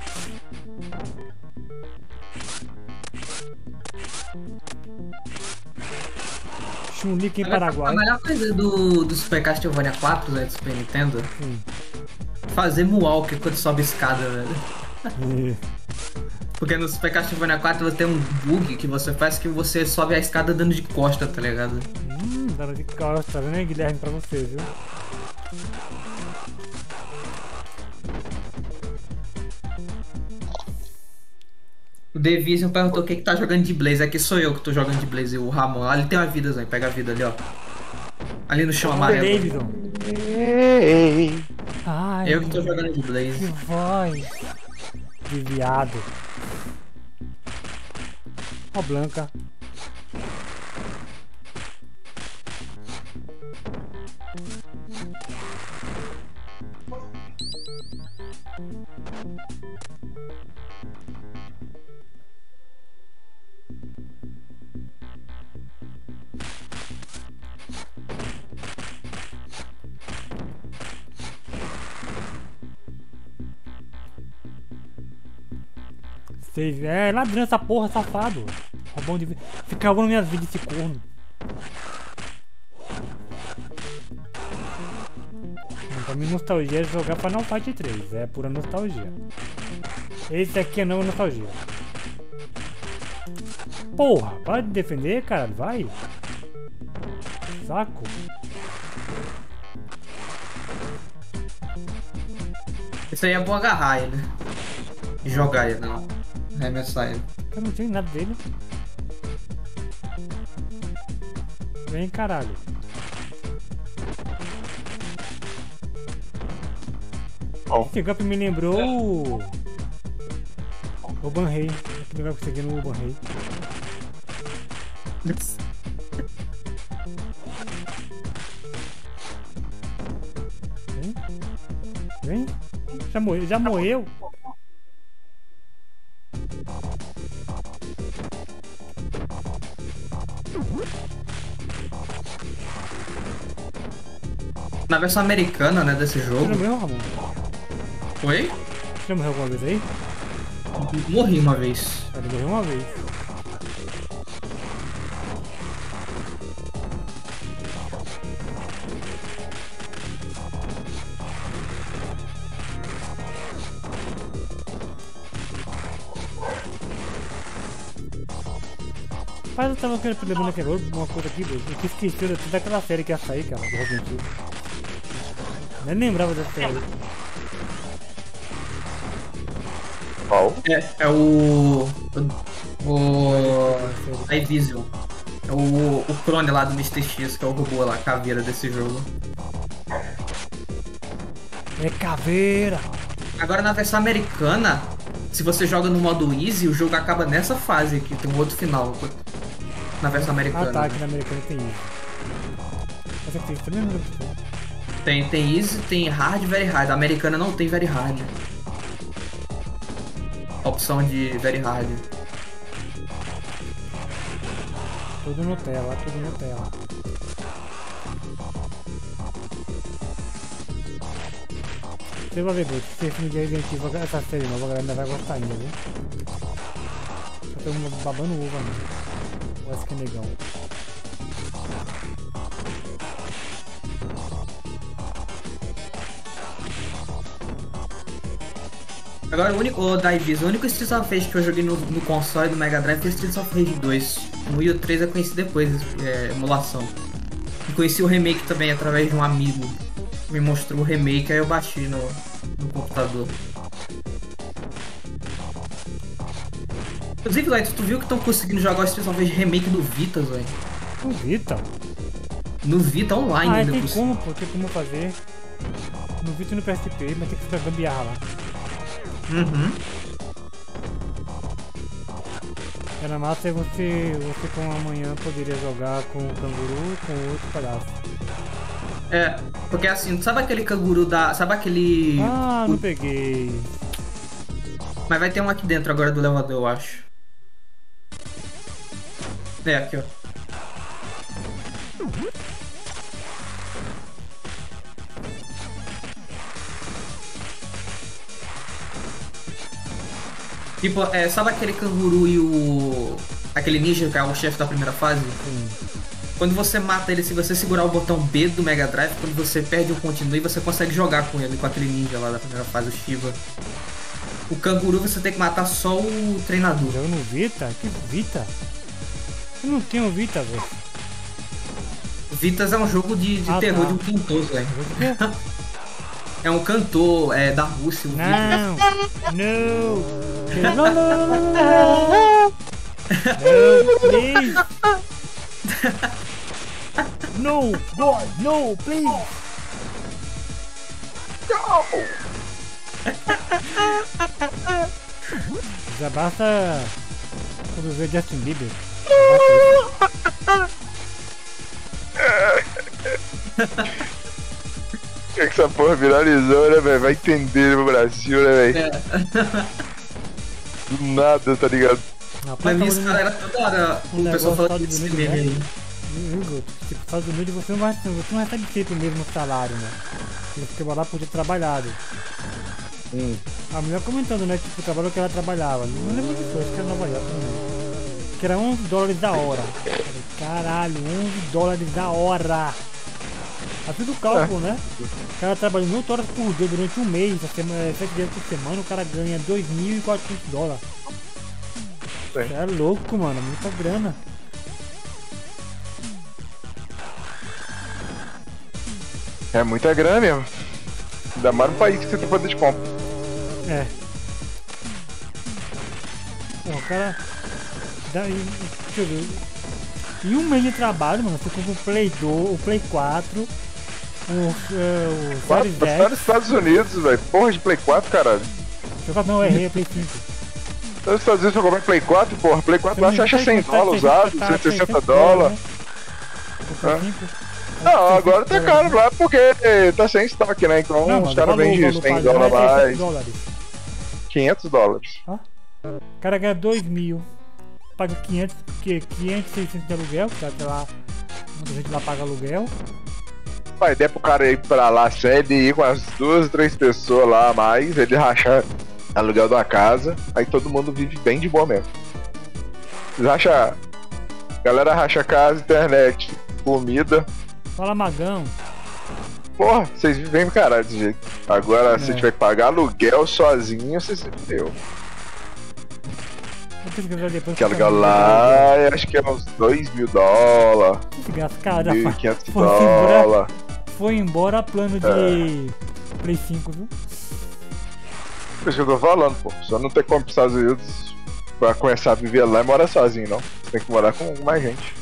Chun-Li aqui em Paraguai. A melhor coisa do, do Super Castlevania quatro, né, do Super Nintendo, Hum. fazer Moonwalker quando sobe escada, velho. É. Porque no Super Castlevania quatro você tem um bug que você faz que você sobe a escada dando de costa, tá ligado? Hum, dá de costa, tá vendo aí, Guilherme, pra você, viu? O Devision perguntou quem que tá jogando de Blaze. Aqui sou eu que tô jogando de Blaze, o Ramon. Ali tem uma vida, Zé. Pega a vida ali, ó. Ali no chão amarelo. Davidson. Ei, Ai, Eu que tô jogando de que Blaze. voz de viado. Ó, Blanca. Vocês, é ladrão essa porra, safado. Roubão de. Fica roubando minhas vidas esse corno. Pra mim, nostalgia é jogar Final Fight três. É pura nostalgia. Esse aqui não é nostalgia. Porra, para de defender, cara. Vai. Saco. Isso aí é bom agarrar ele. E jogar ele, não. Arremessar ele. Eu não tenho nada dele. Vem, caralho. Bom, Esse Gump me lembrou o o Ban Rei. Que não vai conseguir no Ban Rei. Vem. Vem. Já morreu. Já morreu. Na versão americana, né, desse Você jogo. já morreu, Ramon? Oi? Você já morreu alguma vez aí? Morri uma vez. Ele morreu uma vez. Mas eu tava querendo lembrando aqui agora uma coisa aqui, eu tinha esquecido daquela série que ia sair, cara, do Resident Evil. Nem lembrava dessa série. qual? É, é o. O. o Division. É o, o clone lá do mister X, que é o robô lá, a caveira desse jogo. É caveira! Agora na versão americana, se você joga no modo easy, o jogo acaba nessa fase aqui, tem um outro final. Na versão americana. Ah tá, aqui na americana tem isso. Essa aqui também não é. Tem, tem easy, tem hard e very hard. A americana não tem very hard. A opção de very hard. Tudo Nutella, tudo Nutella. Você vai ver, Bruto, se esse dia identifica essa série nova, a galera ainda vai gostar ainda, viu? Só tem um babando uva, né? Esse que é negão. Agora o único, o Division, o único Streets of Rage que eu joguei no, no console do Mega Drive foi Streets of Rage dois. O Wii U três eu conheci depois, é, emulação. E conheci o remake também através de um amigo. Me mostrou o remake, aí eu baixei no, no computador. Inclusive, Light, tu viu que estão conseguindo jogar o Streets of Rage remake do Vita, velho? O Vita? No Vita online Ah, ainda. tem por como, pô, tem como fazer. No Vita e no P S P, mas tem que ficar gambiarra lá. Uhum. Era massa e você, você com amanhã poderia jogar com o canguru e com outro pedaço. É, porque assim, sabe aquele canguru da. Sabe aquele. Ah, o- não peguei. Mas vai ter um aqui dentro agora do elevador, eu acho. É, aqui, ó. Tipo, é, sabe aquele canguru e o. Aquele ninja que é o chefe da primeira fase? Sim. Quando você mata ele, se você segurar o botão B do Mega Drive, quando você perde o continue, você consegue jogar com ele, com aquele ninja lá da primeira fase, o Shiva. O canguru você tem que matar só o treinador. Jogo no Vita? Que Vita? Eu não tenho Vita, velho. Vitas é um jogo de, de Ah, terror tá. de um cantor, velho. Jogo de quê? É um cantor é, da Rússia, o Vitas. Não! Não! Não, não, não, não, não, não! No, please! No, God, no, please! Já basta quando ver Justin Bieber. É que essa porra viralizou, né, velho? Vai entender no Brasil, né, velho? É. Do nada, tá ligado? Pra Rapaz, mim, tá esse cara era toda hora um o pessoal negócio falando de desse Estados meme Unidos, aí. Viu, Guto? Tipo, Estados Unidos você não vai, você não recebe sempre o mesmo salário, né? Você trabalhar por ter trabalhado. Hum. A mulher comentando, né? Tipo, o trabalho que ela trabalhava. Não lembro de coisa, acho que era Nova York, não lembro. Que era onze dólares da hora. Eu falei, caralho, onze dólares da hora. A tudo cálculo, né? O cara trabalhando oito horas por dia durante um mês, sete dias por semana, o cara ganha dois mil e quatrocentos dólares. Sim. É louco, mano, muita grana. É muita grana mesmo. Ainda mais no país que você tem poder de compra. É. Pô, o cara. Dá, deixa eu ver. Em um mês de trabalho, mano, você compra o Play dois, o Play quatro, o, uh, o Quatro, Series tá X. nos Estados Unidos, velho. Porra de Play quatro, caralho. Eu falo, não, eu errei, é Play cinco. Tá nos Estados Unidos pra comprar Play quatro, porra. Play quatro lá você acha cem tá dólares usado, cento e sessenta dólares. Não, agora tá caro lá porque tá sem estoque, né? Então Não, os mas caras valor- vendem valor cem padrão dólares é seiscentos mais, dólares. quinhentos dólares. O cara ganha dois mil, paga quinhentos, que quinhentos, seiscentos de aluguel, que até lá, muita gente lá paga aluguel. Pai, der pro cara ir pra lá, se ele ir com as duas, três pessoas lá a mais, ele rachar aluguel de uma casa, aí todo mundo vive bem de boa mesmo. Vocês acham? Galera racha casa, internet, comida. Fala, Magão. Porra, vocês vivem do caralho desse jeito. Agora, É. se tiver que pagar aluguel sozinho, você se fudeu. Vou pesquisar depois. Que aluguel lá, eu acho que é uns dois mil dólares, Desgraça, cara, mil e quinhentos foi embora, dólares. foi embora plano de Play cinco, viu? É isso que eu tô falando, pô. Só não tem como ir pros Estados Unidos pra começar a viver lá e morar sozinho, não. Tem que morar com mais gente.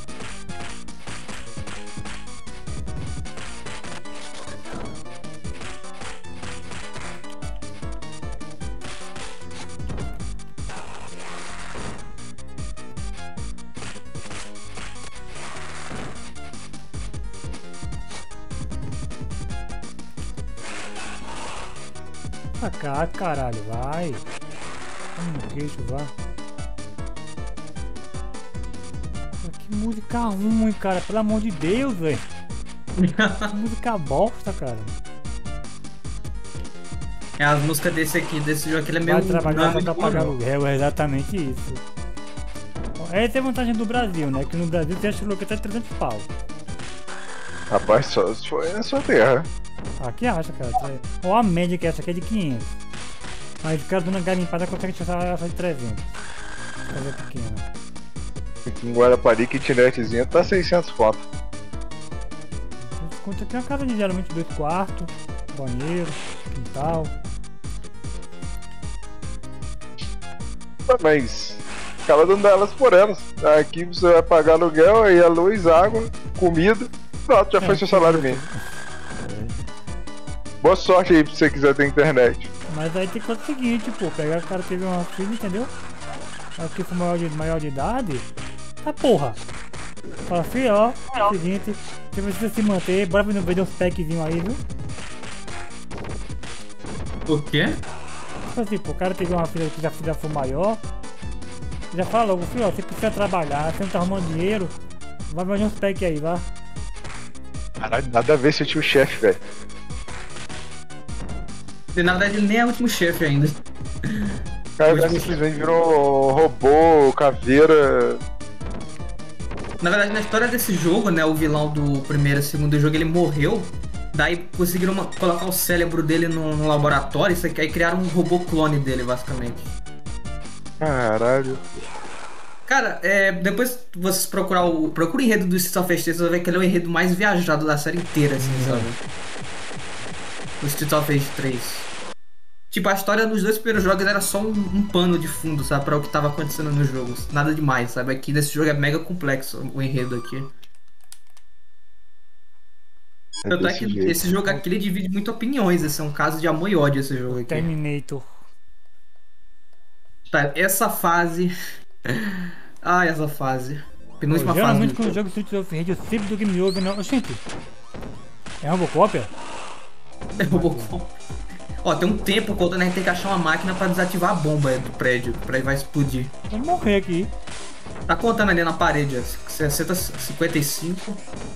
Pra cá, caralho, vai. Toma no queixo, vá. Pô, que música ruim, cara, pelo amor de Deus, velho. Que música bosta, cara. É, as músicas desse aqui, desse jogo aqui, ele é meio... Vai trabalhar não só é pra muito pagar bom, não. aluguel, é exatamente isso. Essa é a vantagem do Brasil, né? Que no Brasil você acha que até trezentos pau. Rapaz, só se for na sua terra. Aqui acha, cara. Ou a média que é essa aqui é de quinhentos. Mas o cara dando uma garimpada consegue tirar essa de trezentos. Casa pequena. Aqui em Guarapari, kitnetzinha tá seiscentos conto. Conta aqui uma casa de geralmente dois quartos, banheiro, quintal. Mas acaba dando elas por elas. Aqui você vai pagar aluguel, aí a luz, água, comida. Pronto, já É, foi seu salário mínimo. Boa sorte aí se você quiser ter internet. Mas aí tem que fazer o seguinte, pô, pegar o cara teve uma filha, entendeu? Aqui for maior de, maior de idade, tá porra. Fala, filho, ó, é o seguinte, você precisa se manter, bora vender uns packzinhos aí, viu? Por quê? Tipo assim, pô, o cara teve uma filha que já, já for maior, já fala logo, filho, ó, você precisa trabalhar, você não tá arrumando dinheiro, vai vender uns packs aí, vá. Caralho, nada a ver seu tio chefe, velho. E, na verdade, ele nem é o último chefe ainda. O cara Último simplesmente virou robô, caveira. Na verdade, na história desse jogo, né, o vilão do primeiro e segundo jogo, ele morreu. Daí conseguiram uma- colocar o cérebro dele no, no laboratório, isso aqui, aí criaram um robô clone dele, basicamente. Caralho. Cara, é, depois que vocês procurar o. Procura o enredo do Streets of Rage três, você vai ver que ele é o enredo mais viajado da série inteira, assim, sabe? O Streets of Rage três. Tipo, a história dos dois primeiros jogos era só um, um pano de fundo, sabe? Pra o que tava acontecendo nos jogos. Nada demais, sabe? Aqui nesse jogo é mega complexo o enredo aqui. É Tanto é desse que jeito. esse jogo aqui ele divide muito opiniões. Esse é um caso de amor e ódio, esse jogo aqui. Terminator. Tá, essa fase. Ai, essa fase. Penúltima Pô, fase. geralmente do quando eu jogo. jogo Street of Rage, eu sempre do Game Over, não. Oxente, é Robocop? É Robocop. Ó, tem um tempo contando, a gente tem que achar uma máquina pra desativar a bomba do prédio. O prédio vai explodir. Vou morrer aqui. Tá contando ali na parede, ó. sessenta, cinquenta e cinco.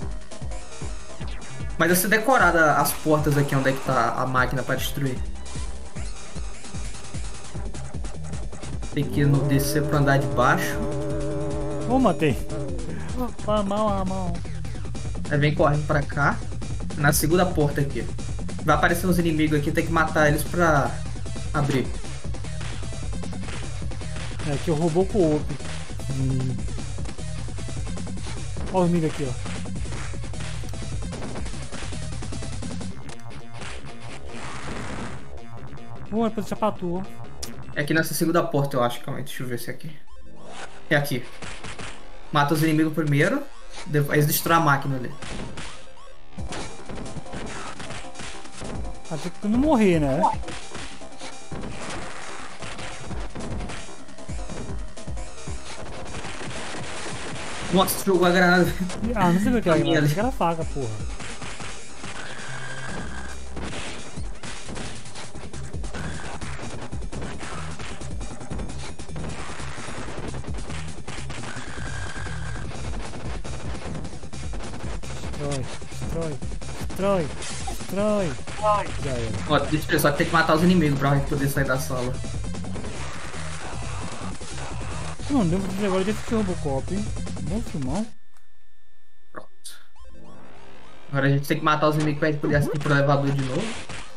Mas vai ser decorada as portas aqui, onde é que tá a máquina pra destruir. Tem que ir no, descer pro andar de baixo. Oh, matei. A mão, a mão. Aí vem correndo pra cá. Na segunda porta aqui. Vai aparecer uns inimigos aqui, tem que matar eles pra abrir. É aqui eu roubou o co-op. Hum. Olha os inimigos aqui, ó. Ué, depois chapatou. É aqui nessa segunda porta, eu acho. Calma aí, deixa eu ver se é aqui. É aqui. Mata os inimigos primeiro. Depois eles destroem a máquina ali. Até que não morrer, né? Nossa, jogou a granada. Ah, não sei o que A era. minha ali. Acho que era faca, porra. Destrói, destrói, destrói, destrói. Já era. Ó, deixa eu só que tem que matar os inimigos pra gente poder sair da sala. Não, deu pra fazer agora, deixa eu Robocop, hein? Bom filmão. Pronto. Agora a gente tem que matar os inimigos pra gente poder ir pro elevador de novo.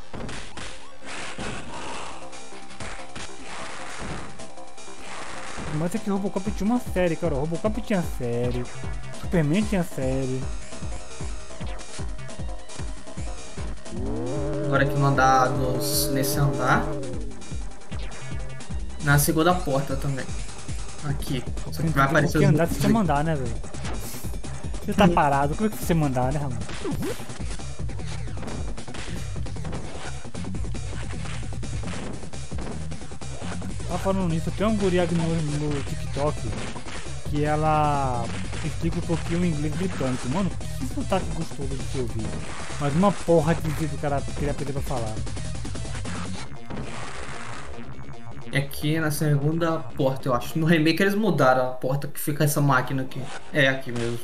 Mas é que Robocop tinha uma série, cara. Robocop tinha série. Superman tinha série. Agora aqui no andar, nos, nesse andar. Na segunda porta também. Aqui. Só que vai aparecer Porque os andar se você mandar, né, velho? Você tá parado, como é que você mandar, né, Ramon? Tá falando nisso, tem um guri aqui no, no TikTok que ela explica um pouquinho o inglês britânico. Mano, que sotaque gostoso de se ouvir. Mas uma porra de vídeo que o cara queria aprender pra falar. Aqui na segunda porta, eu acho. No remake eles mudaram a porta que fica essa máquina aqui. É aqui mesmo.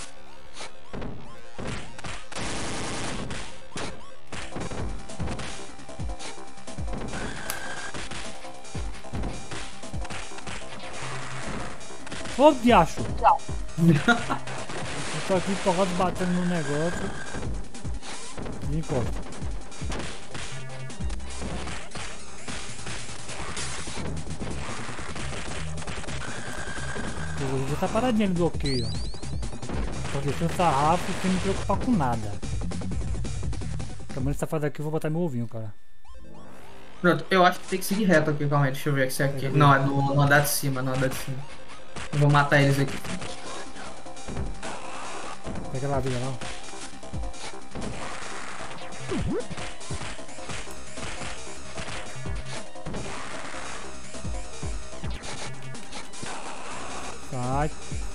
Ô, diacho! Eu tô aqui empolgado batendo no negócio. E encosta. Já tá paradinho ali do ok, ó. Só que sem sarrafo sem me preocupar com nada. Pelo menos essa fase aqui eu vou botar meu ovinho, cara. Pronto, eu acho que tem que seguir reto aqui, calma aí, deixa eu ver se é aqui. Não, é no, no andar de cima, no andar de cima. Eu vou matar eles aqui. Pega aquela vida lá. Sai.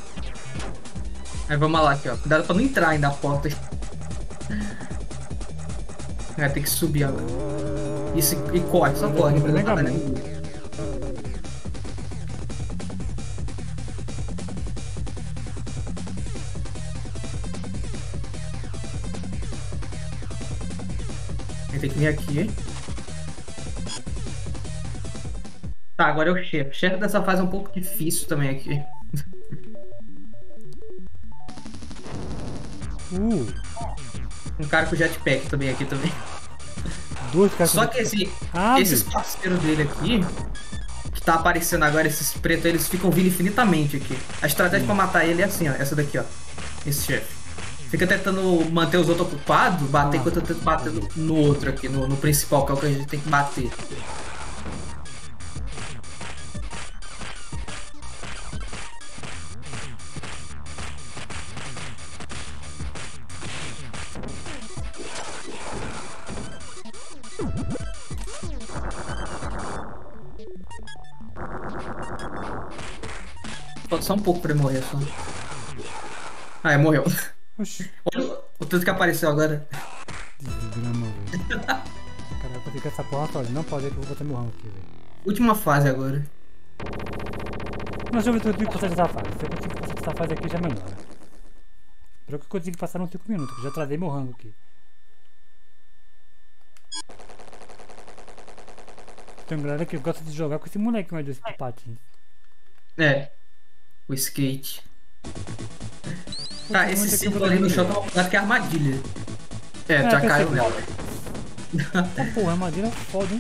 Aí vamos lá aqui, ó. Cuidado pra não entrar ainda a porta. Vai ter que subir agora. Isso, e corre, só corre. Não Mega nada, Man. né? Aí tem que vir aqui, hein? Tá, agora é o chefe. O chefe dessa fase é um pouco difícil também aqui. Uh, Um cara com jetpack também aqui também. dois caras. Só que esse, Ah, esses meu. parceiros dele aqui, que tá aparecendo agora, esses pretos, eles ficam vindo infinitamente aqui. A estratégia pra matar ele é assim, ó. Essa daqui, ó. Esse chefe. Fica tentando manter os outros ocupados, bater Ah. enquanto eu tento bater no, no outro aqui, no, no principal, que é o que a gente tem que bater. Falta só um pouco pra ele morrer, só. Ah, é, morreu. Oxi. Olha o tanto que apareceu agora. Desgrama, velho. Caraca, vou ter ficar essa porra sozinho. Não pode ver que eu vou botar meu rango aqui, velho. Última fase agora. Mas eu consigo passar dessa fase. Se eu conseguir passar dessa fase aqui, já melhora. Espero que eu consiga passar uns cinco minutos, que eu já travei meu rango aqui. Tem galera que gosta de jogar com esse moleque mais desse patins. É. O skate. Tá, esse símbolo ali no chão tá uma que é armadilha. É, É, já percebi. caiu nela. Ah, porra, armadilha é foda, hein?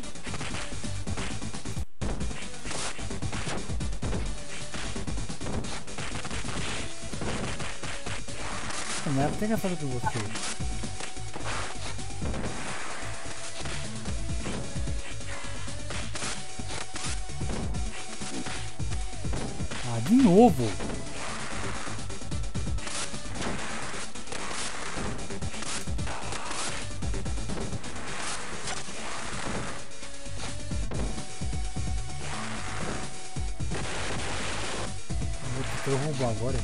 Não é até engraçado com você. Ah, de novo! Eu vou roubar agora.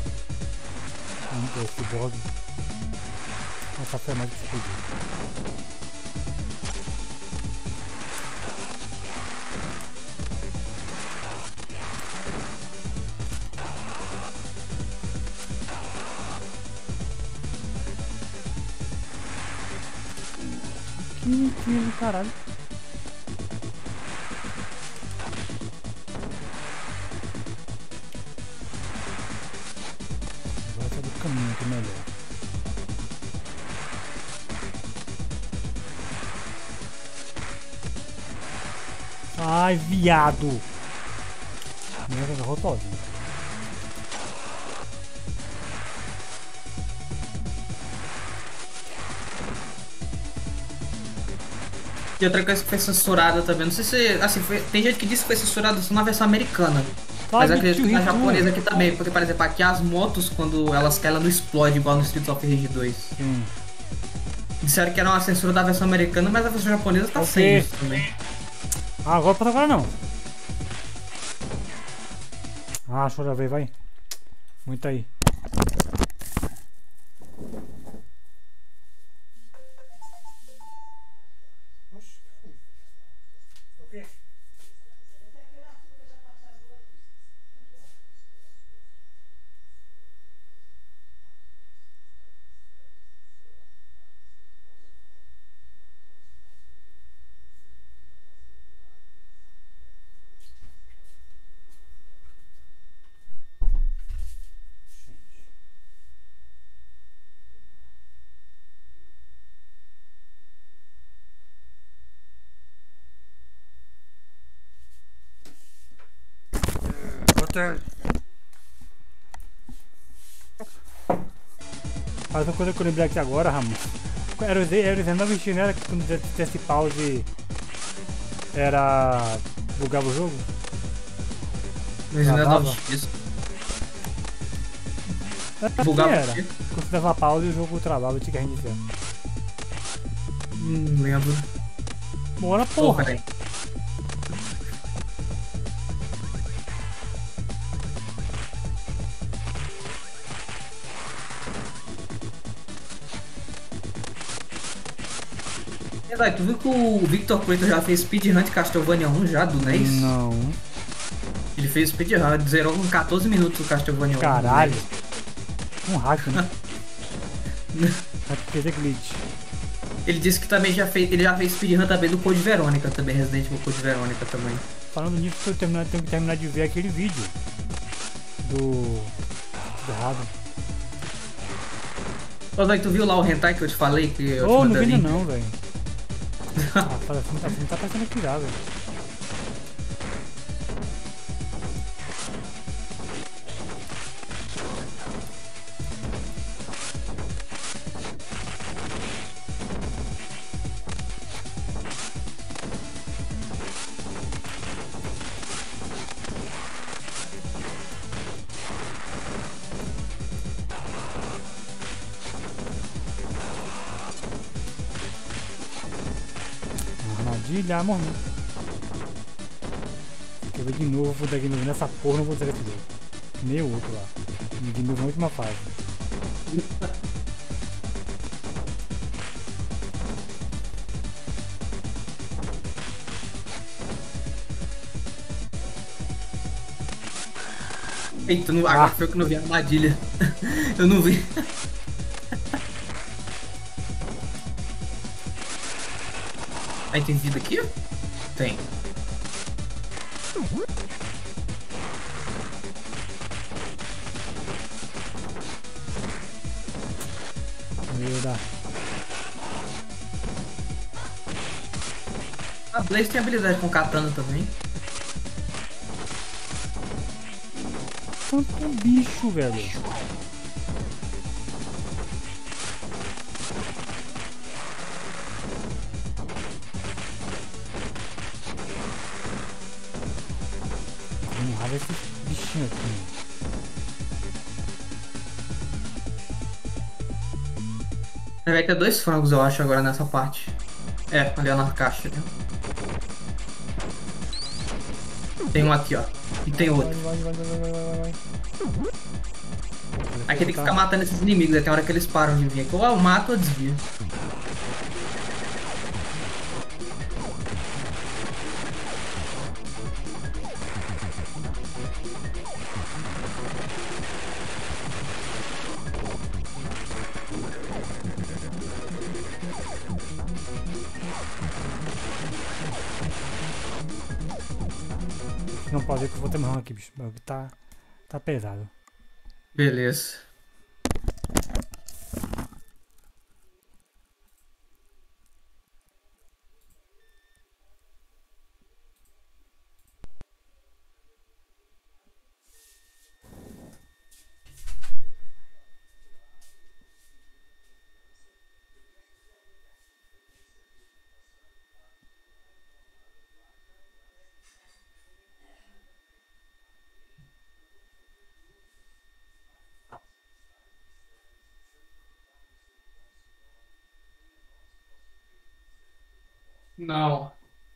Esse dog. Essa foi mais que se podia. Que mentira, caralho. Agora tá do caminho que é melhor. Ai, viado! Minha agarrou sozinho. E outra coisa que foi censurada também. Não sei se. Assim, foi, tem gente que disse que foi censurada só na versão americana. Mas eu acredito que na japonesa aqui também. Porque, por exemplo, aqui as motos, quando elas caem, ela não explode igual no Streets of Rage dois. Hum. Disseram que era uma censura da versão americana, mas a versão japonesa tá Ok. sem isso também. Ah, agora pra agora não. Ah, deixa eu já ver, vai. Muito aí. Faz uma coisa que eu lembrei aqui agora, Ramon. Era o dezenove vestindo, era que quando desse pause era. Bugava o jogo? Mas não é Travava? nove x. Era, Bugava era. o quê? Quando você dava pause e o jogo travava, tinha que reiniciar. Hum, lembro. Bora, Pô, porra! peraí. Verdade, tu viu que o Victor Clayton já fez speedrun de Castlevania um já, do N E S? Não. Ele fez speedrun, zerou com quatorze minutos o Castlevania um. Caralho. Um hack, né? Hack fez glitch. Ele disse que também já fez, ele já fez speedrun também do Code Verônica também, Resident Evil Code Verônica também. Falando nisso, eu terminar, tenho que terminar de ver aquele vídeo do. do errado. Ô, Zé, tu viu lá o hentai que eu te falei? Que eu te Ô, não mandei vi ainda link? não, velho. Ah, fala assim, tá, assim, tá parecendo aqui já, velho. Armadilha, morri. Quer ver de novo, vou dar de novo nessa porra, não vou dizer esse jogo. Nem o outro lá. De novo na última fase. Eita, não, agora Ah. foi eu que não vi a armadilha. Eu não vi. Aí tem vida aqui? Tem. Merda. A Blaze tem habilidade com katana também. Quanto bicho, velho. Vamos raiva esse bichinho aqui. Vai ter dois frangos, eu acho, agora nessa parte. É, ali ó, na caixa. Né? Tem um aqui, ó. E tem outro. Vai, vai, vai, vai, vai, vai, vai. Aqui tem que ficar matando esses inimigos, aí tem hora que eles param de vir aqui. Ou eu mato ou desvio. Não pode ver que eu vou ter marrão aqui, bicho. Tá, tá pesado. Beleza. Não.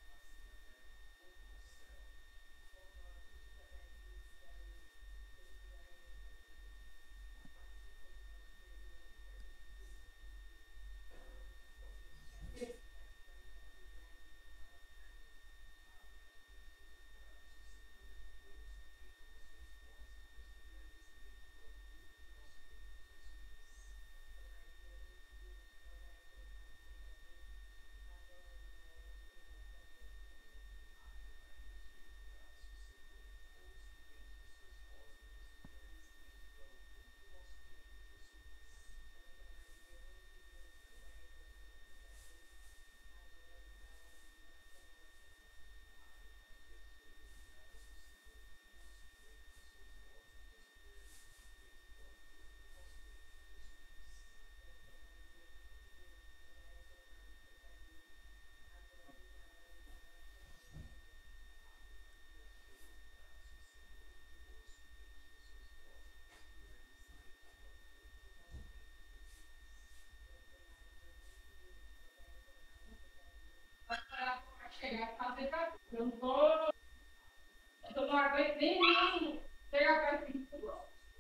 Eu não tô. Eu não aguento nem chegar perto de tudo.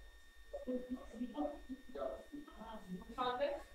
Fazer.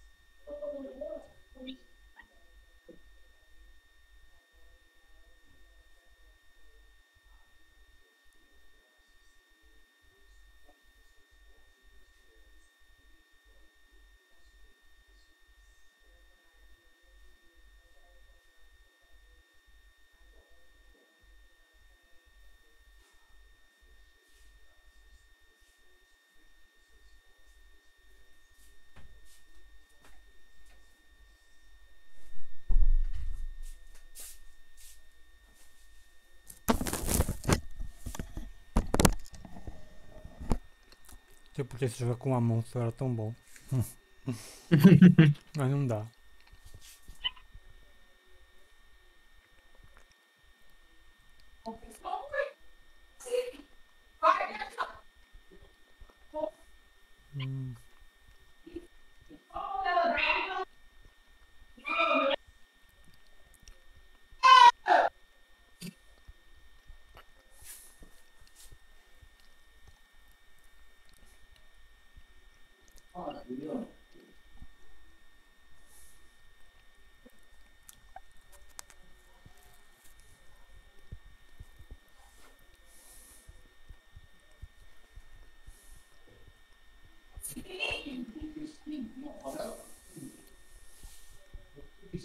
Eu podia jogar com a mão, só era tão bom. Mas não dá. Hum.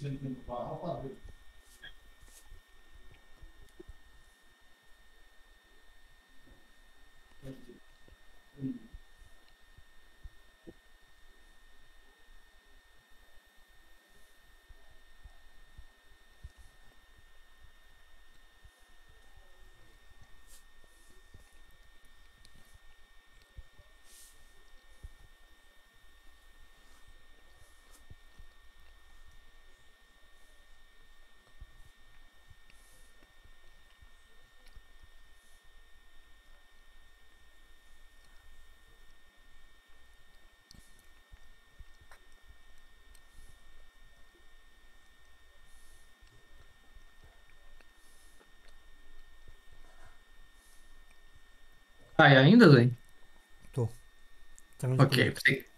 Ah, e ainda, Zé? Tô. Tá vendo Ok, comigo? pensei-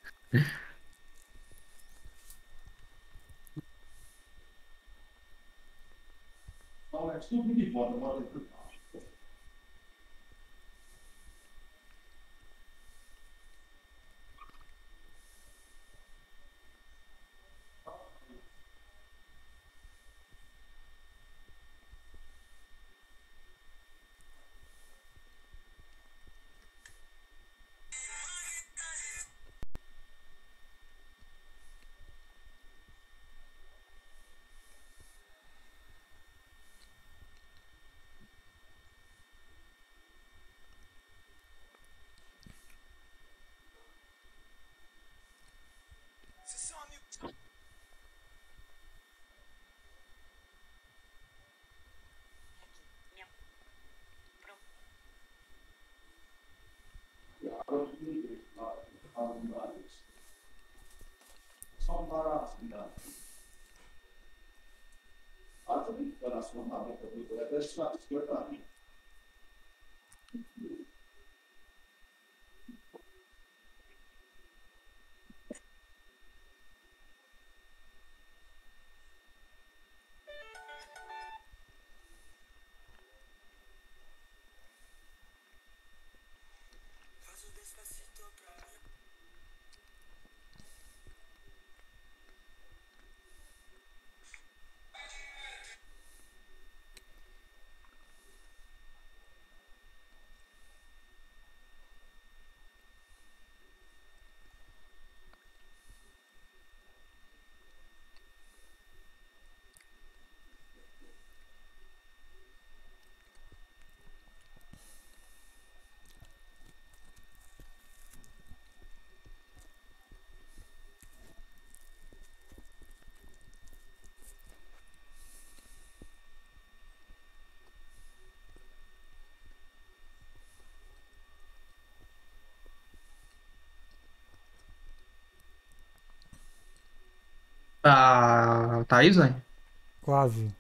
Tá, tá aí, Zé? Quase.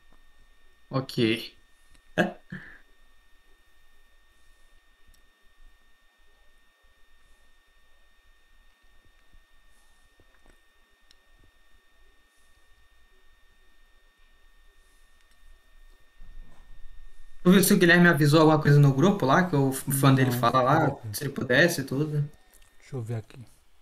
Ok. Tu viu se o Guilherme avisou alguma coisa no grupo lá, que o fã dele Não, fala deixa eu lá, ver aqui. se ele pudesse e tudo. Deixa eu ver aqui.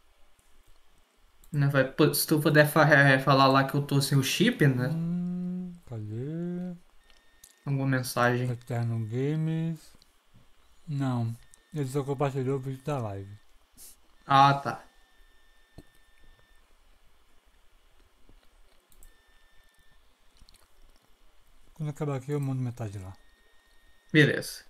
Né, vai, pô, se tu puder fa- é, falar lá que eu tô sem o chip, né? Hum, cadê? Alguma mensagem. Eterno Games. Não. Ele só compartilhou o vídeo da live. Ah, tá. Quando acabar aqui eu mando metade lá. Beleza.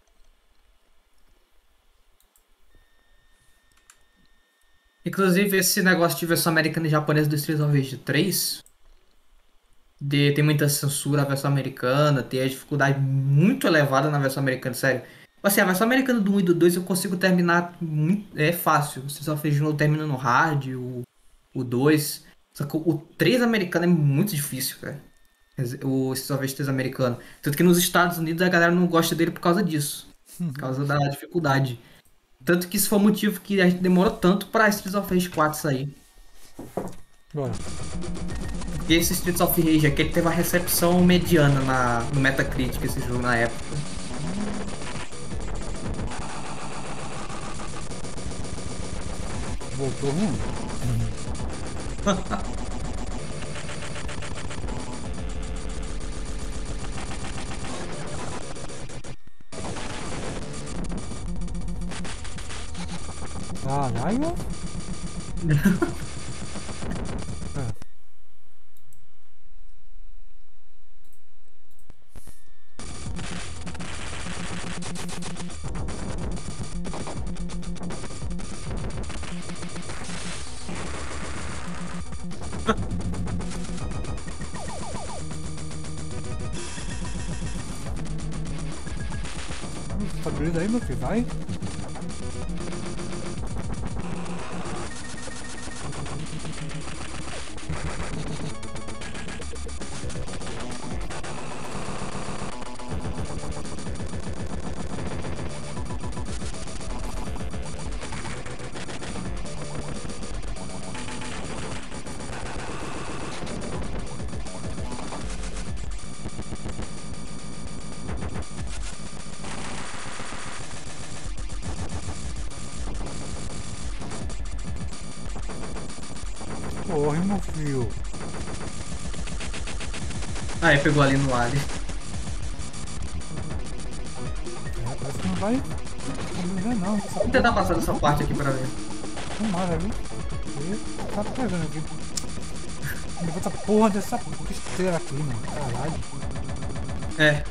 Inclusive, esse negócio de versão americana e japonesa do Streets of Rage três, de, tem muita censura na versão americana, tem a dificuldade muito elevada na versão americana, sério. Assim, a versão americana do um e do dois eu consigo terminar muito, é fácil. O Streets of Rage um eu termino no hard, o, o dois. Só que o, o três americano é muito difícil, cara. Quer dizer, o Streets of Rage três americano. Tanto que nos Estados Unidos a galera não gosta dele por causa disso. Por causa da dificuldade. Tanto que isso foi o motivo que a gente demorou tanto pra Streets of Rage quatro sair. Bora. Porque esse Streets of Rage aqui ele teve uma recepção mediana na, no Metacritic, esse jogo na época. Voltou ruim. Caralho. Ah. Tá beleza aí, meu filho? Vai. Corre, meu filho. Aí, pegou ali no alho. É, parece que não vai. Não vai não. Vamos tentar passar dessa parte aqui pra ver. Tomara, viu? E tá pegando aqui. Levanta essa porra dessa esteira aqui, mano. Caralho. É.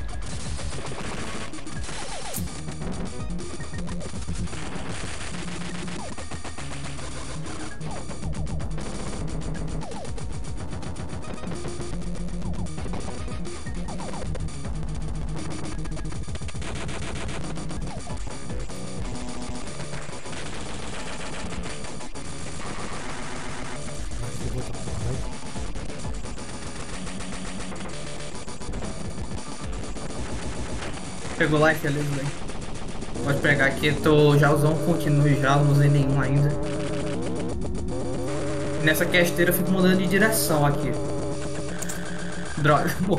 Pegou lá, beleza, velho. Pode pegar aqui, tô já usando um continue já, não usei nenhum ainda. Nessa questeira eu fico mudando de direção aqui. Droga, pô.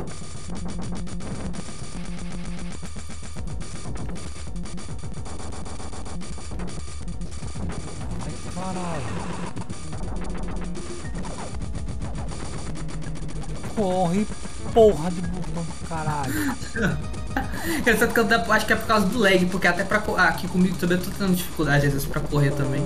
Caralho. Corre, porra de botão do caralho. Engraçado que eu acho que é por causa do lag, porque até pra co- aqui comigo também eu tô tendo dificuldade às vezes pra correr também.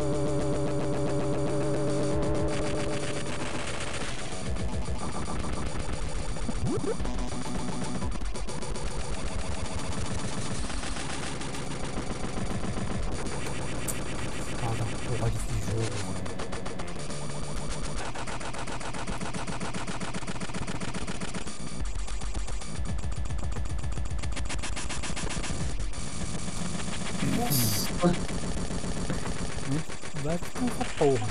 Cada porra desse jogo, mano. Nossa. Vai com essa porra.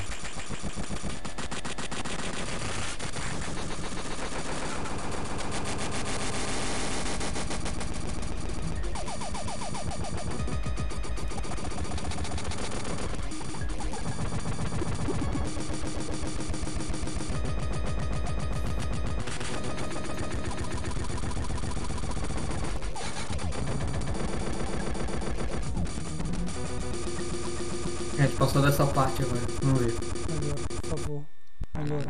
A gente passou dessa parte agora, vamos ver. Melhora, por favor. Melhora.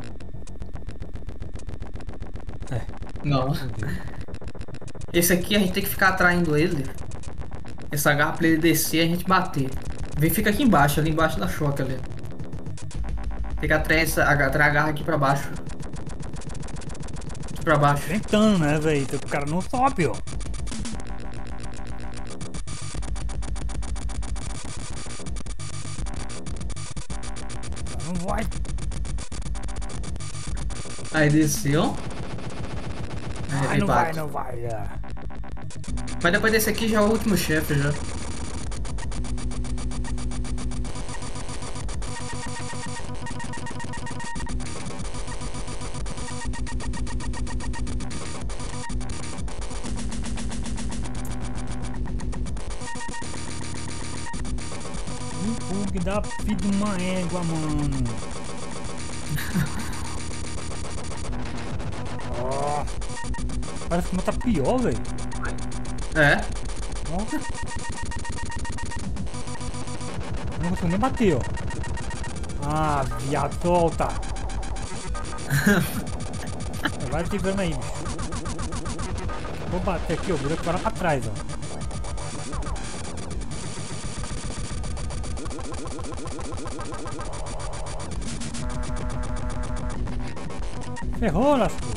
É, Não. fodeu. Esse aqui a gente tem que ficar atraindo ele. Essa garra pra ele descer e a gente bater. Vem, fica aqui embaixo, ali embaixo da choca ali. Tem que atrair, essa, atrair a garra aqui pra baixo. Aqui pra baixo. Tentando, né, velho? O cara não sobe, ó. Não vai. Aí desceu. Aí, Ai, aí não bate. vai, não vai. É. Mas depois desse aqui já é o último chefe já. Um bug da filha de uma égua, mano. Ó. Parece que o meu tá pior, velho. É. Nossa. Não consigo nem bater, ó. Ah, viado, solta. Vai tirando aí, bicho. Vou bater aqui, ó. Vou o cara pra trás, ó. Ferrou, lascou.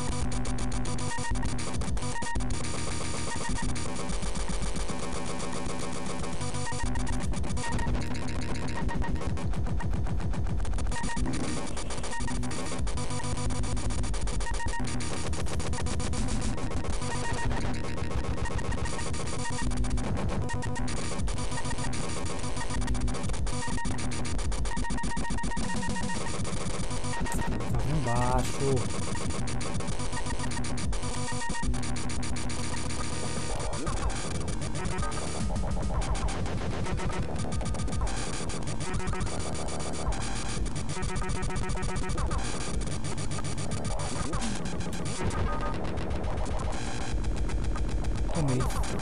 Embaixo. Tomei.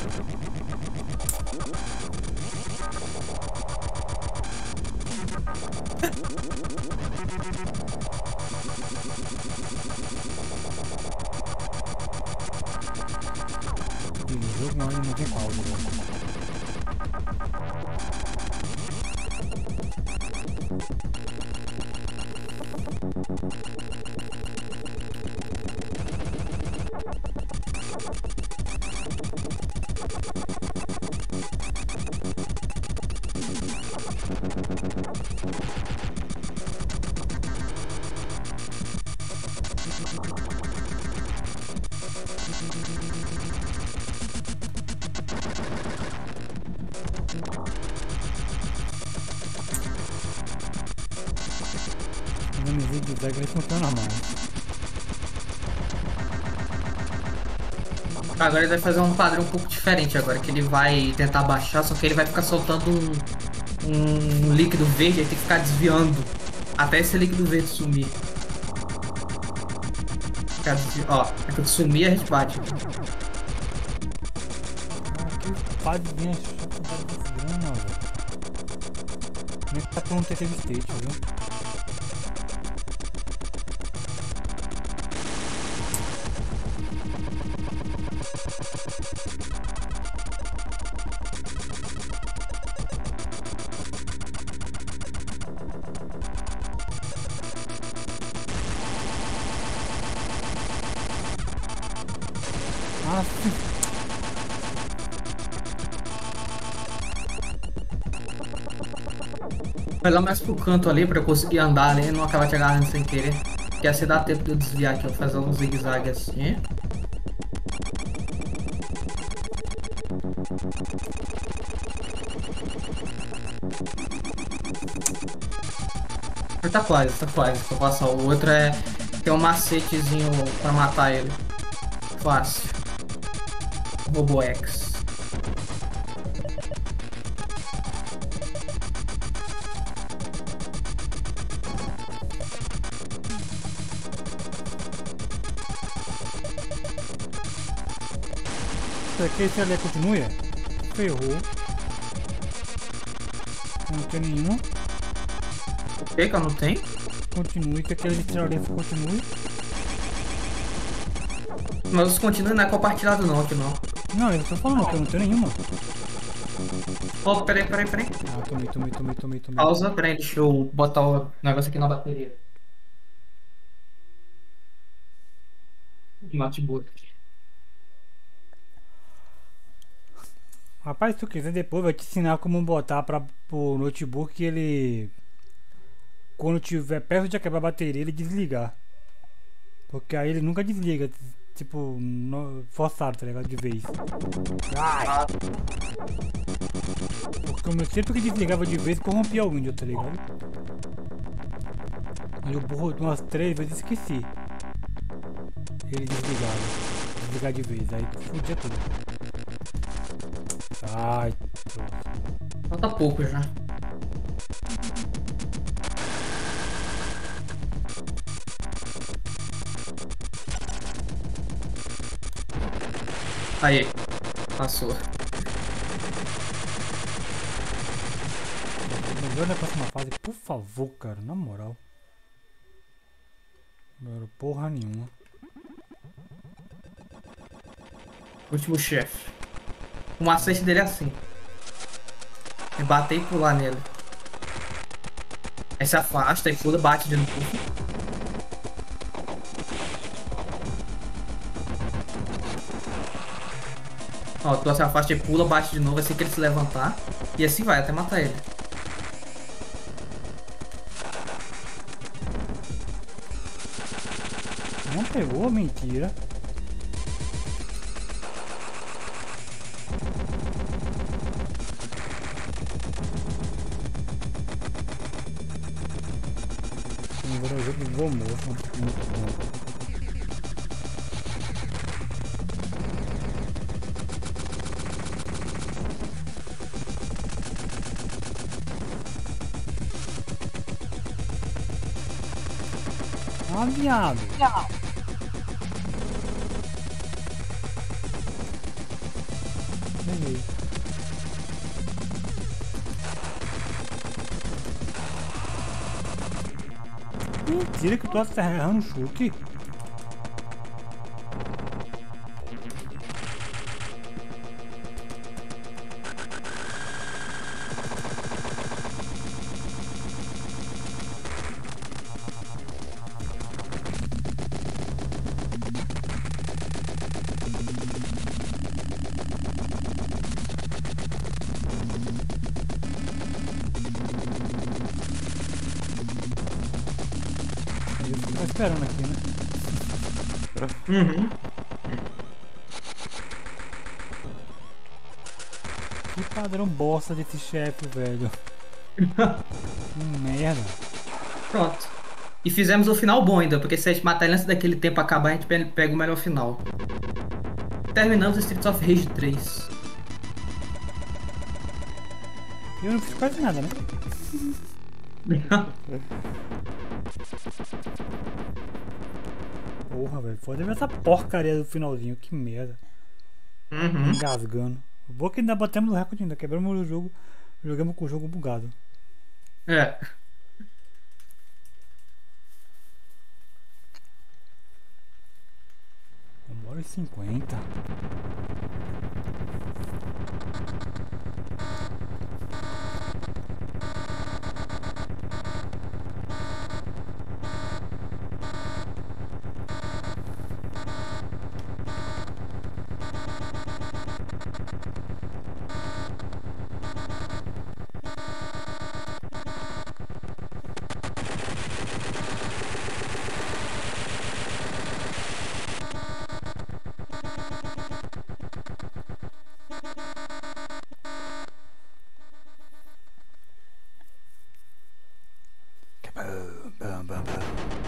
O jogo não, não tem pausa. Né? O nome de Zag não funciona mais. Agora ele vai fazer um padrão um pouco diferente agora, que ele vai tentar baixar, só que ele vai ficar soltando um, um líquido verde, aí tem que ficar desviando até esse líquido verde sumir. Ficar desvi... Ó, quando sumir a gente bate. Que fadezinha chata desse grama, velho. Como é que tá por um terceiro state, viu? Ah, vai lá mais pro canto ali pra eu conseguir andar ali e não acabar te agarrando sem querer. Porque assim dá tempo de eu desviar aqui, eu fazer um zigue-zague assim. Tá quase, tá quase. Vou passar. O outro é tem um macetezinho pra matar ele. Fácil. Robo X. Isso aqui, esse ali continua? Ferrou. Não tem nenhuma. O que que eu não tenho? Continue, que aquele de terrorista continue. Mas os continuos não é compartilhado não aqui não. Não, eu tô falando que eu não tenho nenhuma. Oh, peraí, peraí, peraí. Ah, tomei, tomei, tomei, tomei, tomei. Pausa, peraí, deixa eu botar o negócio aqui na bateria. Notebook. Rapaz, se tu quiser depois vai te ensinar como botar para o notebook que ele, quando tiver perto de acabar a bateria, ele desligar. Porque aí ele nunca desliga, tipo, no, forçado, tá ligado? De vez. Ai. Porque o meu sempre que desligava de vez corrompia o Windows, tá ligado? Aí eu burro umas três vezes esqueci. Ele desligava. Desligar de vez, aí fudia tudo. Ai, pronto. Falta pouco já. Aí, passou. Melhor na próxima fase, por favor, cara, na moral. Não era porra nenhuma. Último chefe. O macete dele é assim. É bater e pular nele. Aí se afasta e pula, bate de novo. Ó, tu se afasta e pula, bate de novo assim que ele se levantar. E assim vai, até matar ele. Não pegou, mentira. Agora o jogo voou morto, muito bom. Ah, viado. Beleza. Mentira que tu tá errando o chute. Tá esperando aqui, né? Uhum. Que padrão bosta desse chefe, velho. Que merda. Pronto. E fizemos o final bom ainda, porque se a gente matar ele antes daquele tempo acabar, a gente pe- pega o melhor final. Terminamos Streets of Rage três. Eu não fiz quase nada, né? Porra, velho. Foda-se essa porcaria do finalzinho. Que merda. Uhum. Engasgando. Boa que ainda batemos o recorde ainda. Quebramos o jogo. Jogamos com o jogo bugado. É. Uma hora e cinquenta. Bam, bam, bam.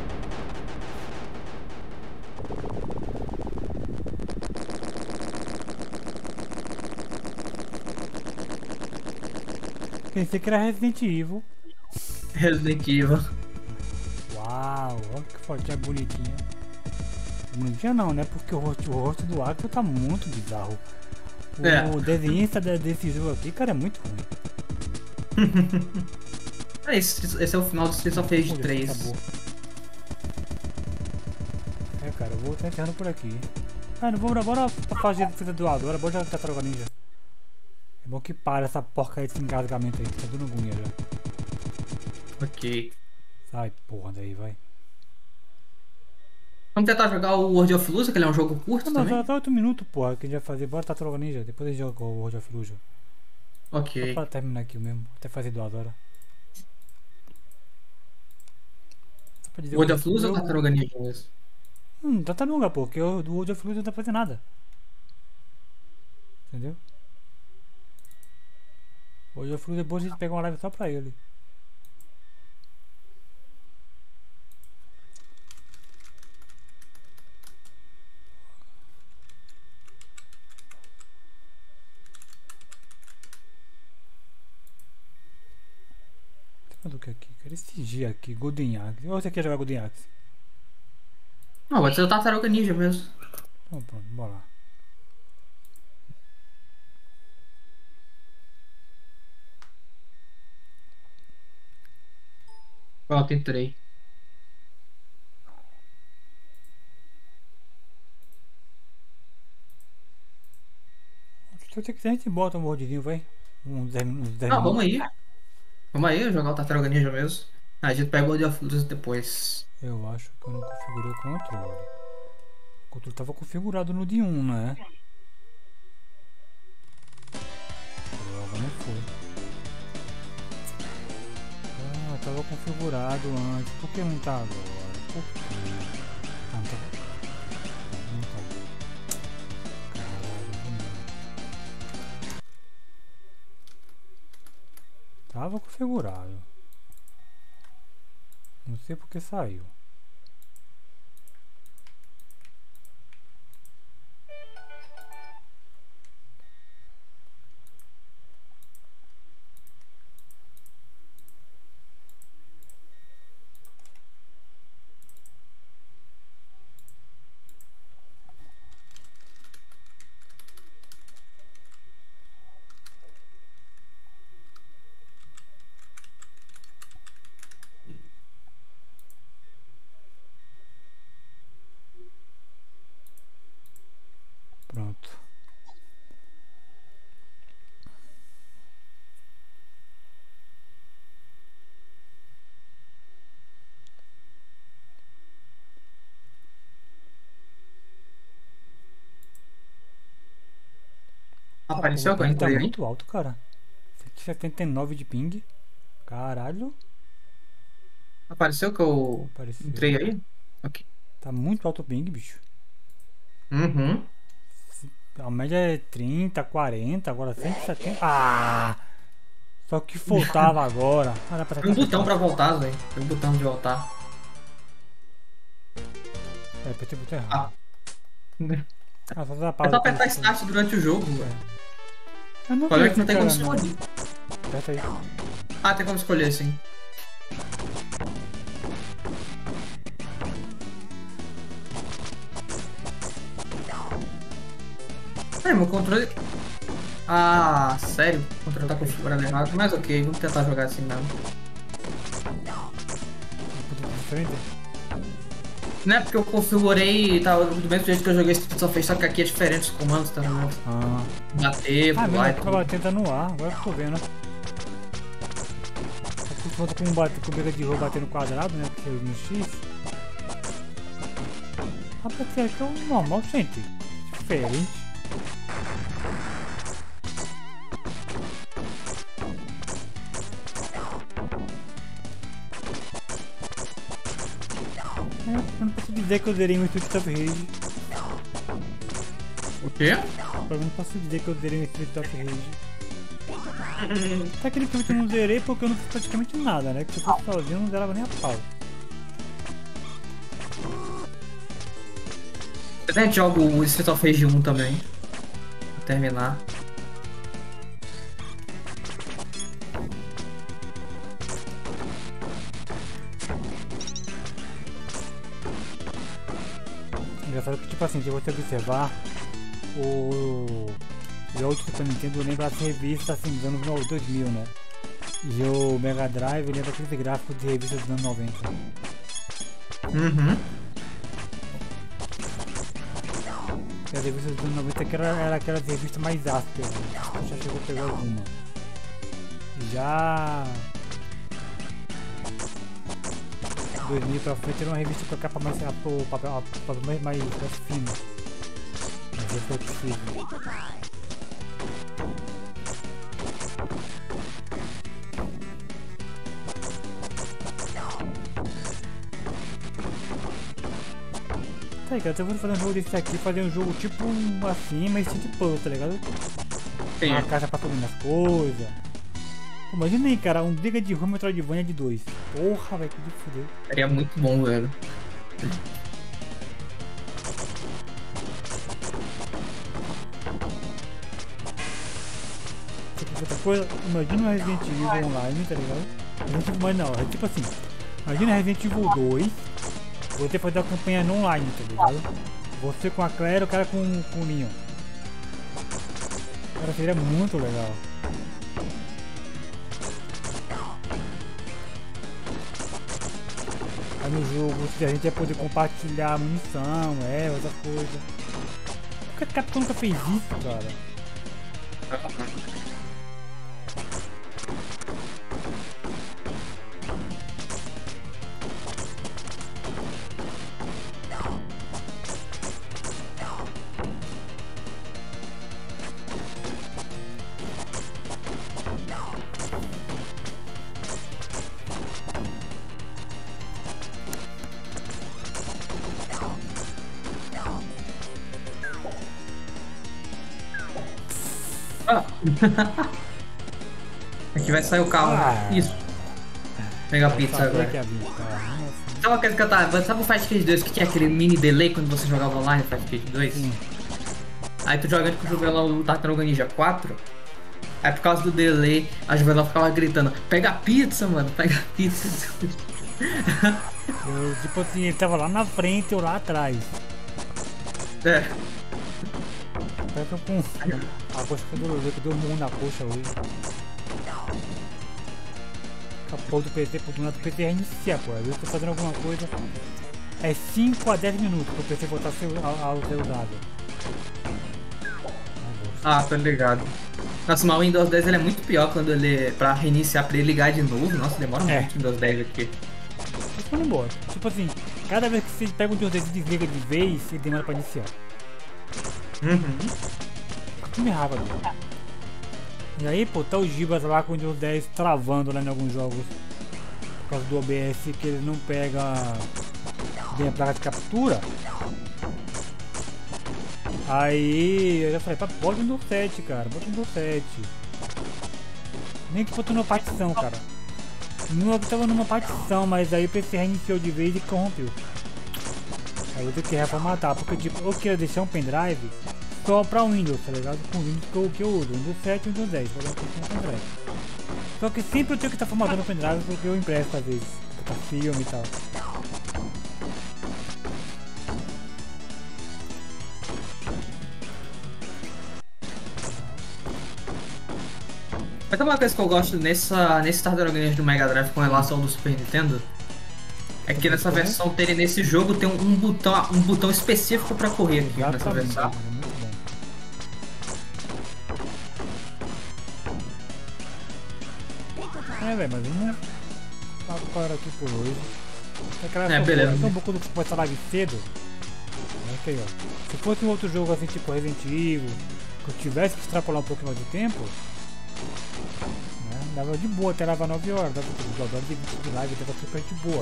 Pensei que era Resident Evil. Resident Evil. Uau, olha que fotinha bonitinha. Bonitinha não, né? Porque o rosto, o rosto do Axel tá muito bizarro. O É. desenhista de- desse jogo aqui, cara, é muito ruim. É isso, esse é o final do Streets of Rage Pô, três. acabou. É, cara, eu vou estar encerrando por aqui. Ah, não vou agora pra fazer a doadora, bora jogar Tartaruga Ninja. É bom que para essa porcaria desse engasgamento aí, que tá dando agonia já. Ok. Sai, porra, daí, vai. Vamos tentar jogar o World of Lusa, que ele é um jogo curto Não, mas também? só tá oito minutos, porra, que a gente vai fazer. Bora Tartaruga Ninja, depois a gente joga o World of Illusion. Só Ok. pra terminar aqui mesmo, até fazer doadora. Só pra dizer World o of Lusa ou jogo- Tartaruga Ninja mesmo? Hum, Tartaruga, pô, porque o do World of Illusion não dá pra fazer nada. Entendeu? O World of Illusion depois a gente pega uma live só pra ele. Do que aqui? Quero esse G aqui, Golden Axe. Ou você quer jogar Golden Axe? Não, pode ser o Tartaruga Ninja mesmo. Então pronto, bora lá. Pronto, entrei. Se você quiser, a gente bota um mordidinho, vai. Uns dez minutos. Não, vamos aí. Vamos aí jogar o Tartaruga Ninja mesmo. A gente pega o World of Warcraft depois. Eu acho que eu não configurei o controle. O controle estava configurado no D um, né? Droga, não foi. Ah, estava configurado antes. Por que não tá agora? Por quê? Ah, não tá. Não tá. Caralho, não. Tava configurado. Não sei porque saiu. Pronto. Apareceu O que eu ping tá entrei aí? muito alto, cara. setenta e nove de ping. Caralho. Apareceu que eu Apareceu. entrei aí? Ok. Tá muito alto o ping, bicho. Uhum. A média é trinta, quarenta, agora cento e setenta. Ah! Só que faltava agora. Ah, dá pra Tem um botão pra voltar, velho. Tem um botão de voltar. É, apertei o botão errado. Ah. Ah, só dá É pausa. só apertar start durante o jogo, velho. Eu não Olha vi que não tem como esse cara, escolher. não. Aperta aí. Ah, tem como escolher, sim. É, meu controle... Ah, sério? O controle tá configurado errado. Mas ok, vamos tentar jogar assim mesmo. Diferente? Não é porque eu configurei, tá, do mesmo jeito que eu joguei Streets of Rage, só que aqui é diferente os comandos, tá ligado? Ah. Bater, Ah, pular e mesmo, tudo. tava tentando no ar, agora que eu tô vendo. Aqui conta com um bate, com briga de rua bater no quadrado, né? Porque no X. Rapaz, que aqui é o normal, gente. Diferente. É, eu não posso dizer que eu zerei o Streets of Rage. O quê? Eu não posso dizer que eu zerei o Streets of Rage. Tecnicamente eu não zerei porque eu não fiz praticamente nada, né? Porque se eu fosse sozinho eu não zerava nem a pau. Depois a gente joga o Streets of Rage um também. Pra terminar. Engraçado que, tipo assim, se você observar, o jogo de Super Nintendo lembra as revistas assim, dos anos dois mil, né? E o Mega Drive lembra aqueles gráficos de revistas dos anos noventa. Uhum. E as revistas dos anos noventa que era, era aquelas revistas mais ásperas. Você já chegou a pegar alguma. Já dois mil pra frente era uma revista com a capa mais, o papel, o papel mais, mais, mais fino. Mais reflexivo. Tá ligado, eu vou fazer um jogo desse aqui, fazer um jogo tipo assim, mas tipo puzzle, tá ligado? Sim. Uma caixa pra subir nas coisas. Pô, imagina aí, cara, um briga de rua Metroidvania de dois. Porra, velho, que de fuder. Seria muito bom, velho. Tipo, outra coisa, imagina um Resident Evil online, tá ligado? Resident Evil, mas não, é tipo assim, imagina Resident Evil dois, você fazer a campanha no online, tá ligado? Você com a Claire, o cara com, com o Leon. Cara, seria muito legal. Aí no jogo, a gente ia poder compartilhar a munição, é, outra coisa. Por que a Capcom nunca fez isso, cara? Aqui vai sair o carro. Ah. Isso. Pegar a pizza Sabia agora. que ia vir, cara. Nossa. Sabe aquele que eu tava. Sabe o Fight Cage dois que tinha aquele mini delay quando você jogava online no Fight Cage dois? Sim. Aí tu jogando com o Juvelão no Tartaruga Ninja quatro. Aí por causa do delay, a Juvelão ficava gritando: pega a pizza, mano, pega a pizza. Eu, tipo assim, ele tava lá na frente, eu lá atrás. É. Parece que eu com. A coxa ficou dolorosa, que deu um murro na coxa hoje. Capô do P C, por do nada o P C reinicia, pô. Às vezes eu tô fazendo alguma coisa. É cinco a dez minutos pro P C voltar a ser, a, a ser usado. Ah, tô ligado. Nossa, mas o Windows dez ele é muito pior quando ele. Pra reiniciar, pra ele ligar de novo. Nossa, demora É. muito o Windows dez aqui. Mas foi embora. Tipo assim, cada vez que você pega um Windows dez e desliga de vez, ele demora pra iniciar. Uhum. Que me raiva, dele. E aí, pô, tá o Gibas lá com o Windows dez travando lá em alguns jogos. Por causa do O B S, que ele não pega bem a placa de captura. Aí eu já falei, pá, bota o Windows sete, cara, bota o Windows sete. Nem que botou numa partição, cara. Não, eu tava numa partição, mas aí o P C reiniciou de vez e corrompeu. Aí eu tenho que reformatar, porque tipo, eu queria deixar um pendrive só pra Windows, tá ligado? Com o Windows que eu, que eu uso, Windows sete e Windows dez, pra dar um pendrive. Só que sempre eu tenho que estar formatando o pendrive porque eu empresto às vezes, pra filme e tal. Mas tem uma coisa que eu gosto nessa, nesse Tartaruga Ninja do Mega Drive com relação ao do Super Nintendo. É que nessa versão dele, nesse jogo, tem um, um botão, um botão específico pra correr aqui nessa Exatamente, versão. é muito bom. É, velho, mas vamos parar aqui por hoje. Aquela É, beleza. Então, um pouco do que pode falar cedo. Ok, ó. Se fosse um outro jogo assim, tipo Resident Evil, que eu tivesse que extrapolar um pouco mais de tempo, né, dava de boa, até lava nove horas, dava duas horas e vinte de live, dava super de boa.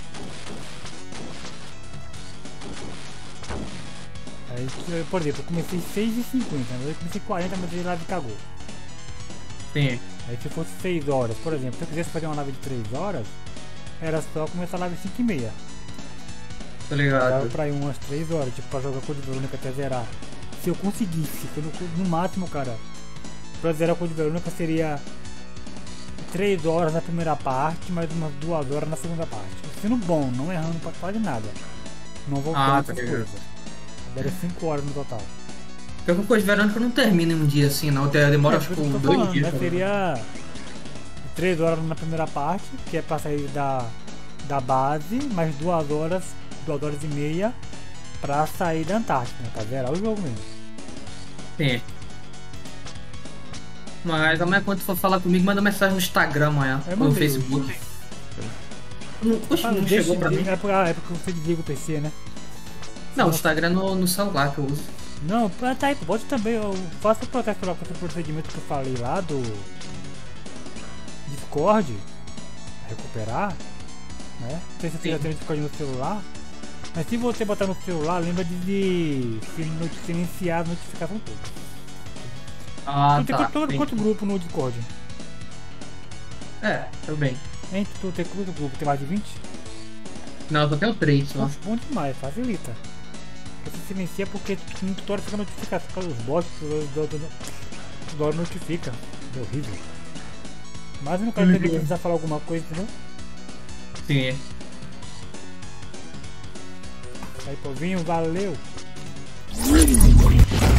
Aí, por exemplo, eu comecei seis e cinquenta, eu comecei quarenta, mas a live cagou. Sim. Aí se fosse seis horas, por exemplo, se eu quisesse fazer uma live de três horas, era só começar a live cinco e meia. Tô Dava ligado. pra ir umas três horas, tipo, pra jogar Code Verônica até zerar. Se eu conseguisse, que no, no máximo, cara, pra zerar Code Verônica seria três horas na primeira parte, mais umas duas horas na segunda parte. Sendo bom, não errando pra quase nada. Não voltando Ah, essas tá ligado. coisas. Daria cinco horas no total. Porque com Code Verônica não termina em um dia assim, não. Demora É, acho por que isso que eu uns tô dois falando, dias. né? pra- Seria três horas na primeira parte, que é pra sair da, da base, mais duas horas, duas horas e meia pra sair da Antártica, né? Pra zerar o jogo mesmo. Sim. Mas amanhã quando tu for falar comigo, manda mensagem no Instagram amanhã. É, Ou no mandei Facebook. hoje. Não, oxe, Ah, não deixa chegou pra de- mim. É porque, ah, é porque você desliga o P C, né? Não, o Instagram é no, no celular que eu uso. Não, ah, tá aí, pô, pode também, eu faço o protesto lá com esse procedimento que eu falei lá do Discord, recuperar, né? Não sei se você Sim. já tem o Discord no celular, mas se você botar no celular, lembra de, de sil- silenciar as notificações todas. Ah, tu tem tá. quanto, Sim. quanto grupo no Discord? É, tudo bem. Hein? Tu tem quanto grupo? Tem mais de vinte? Não, eu só tenho três só. Nossa, bom demais, facilita. Porque você silencia porque no tutorial fica notificação, por causa dos bots, o Dora notifica. É horrível. Mas eu não quero Uhum. entender que precisa falar alguma coisa, entendeu? Sim. Aí, povinho, valeu!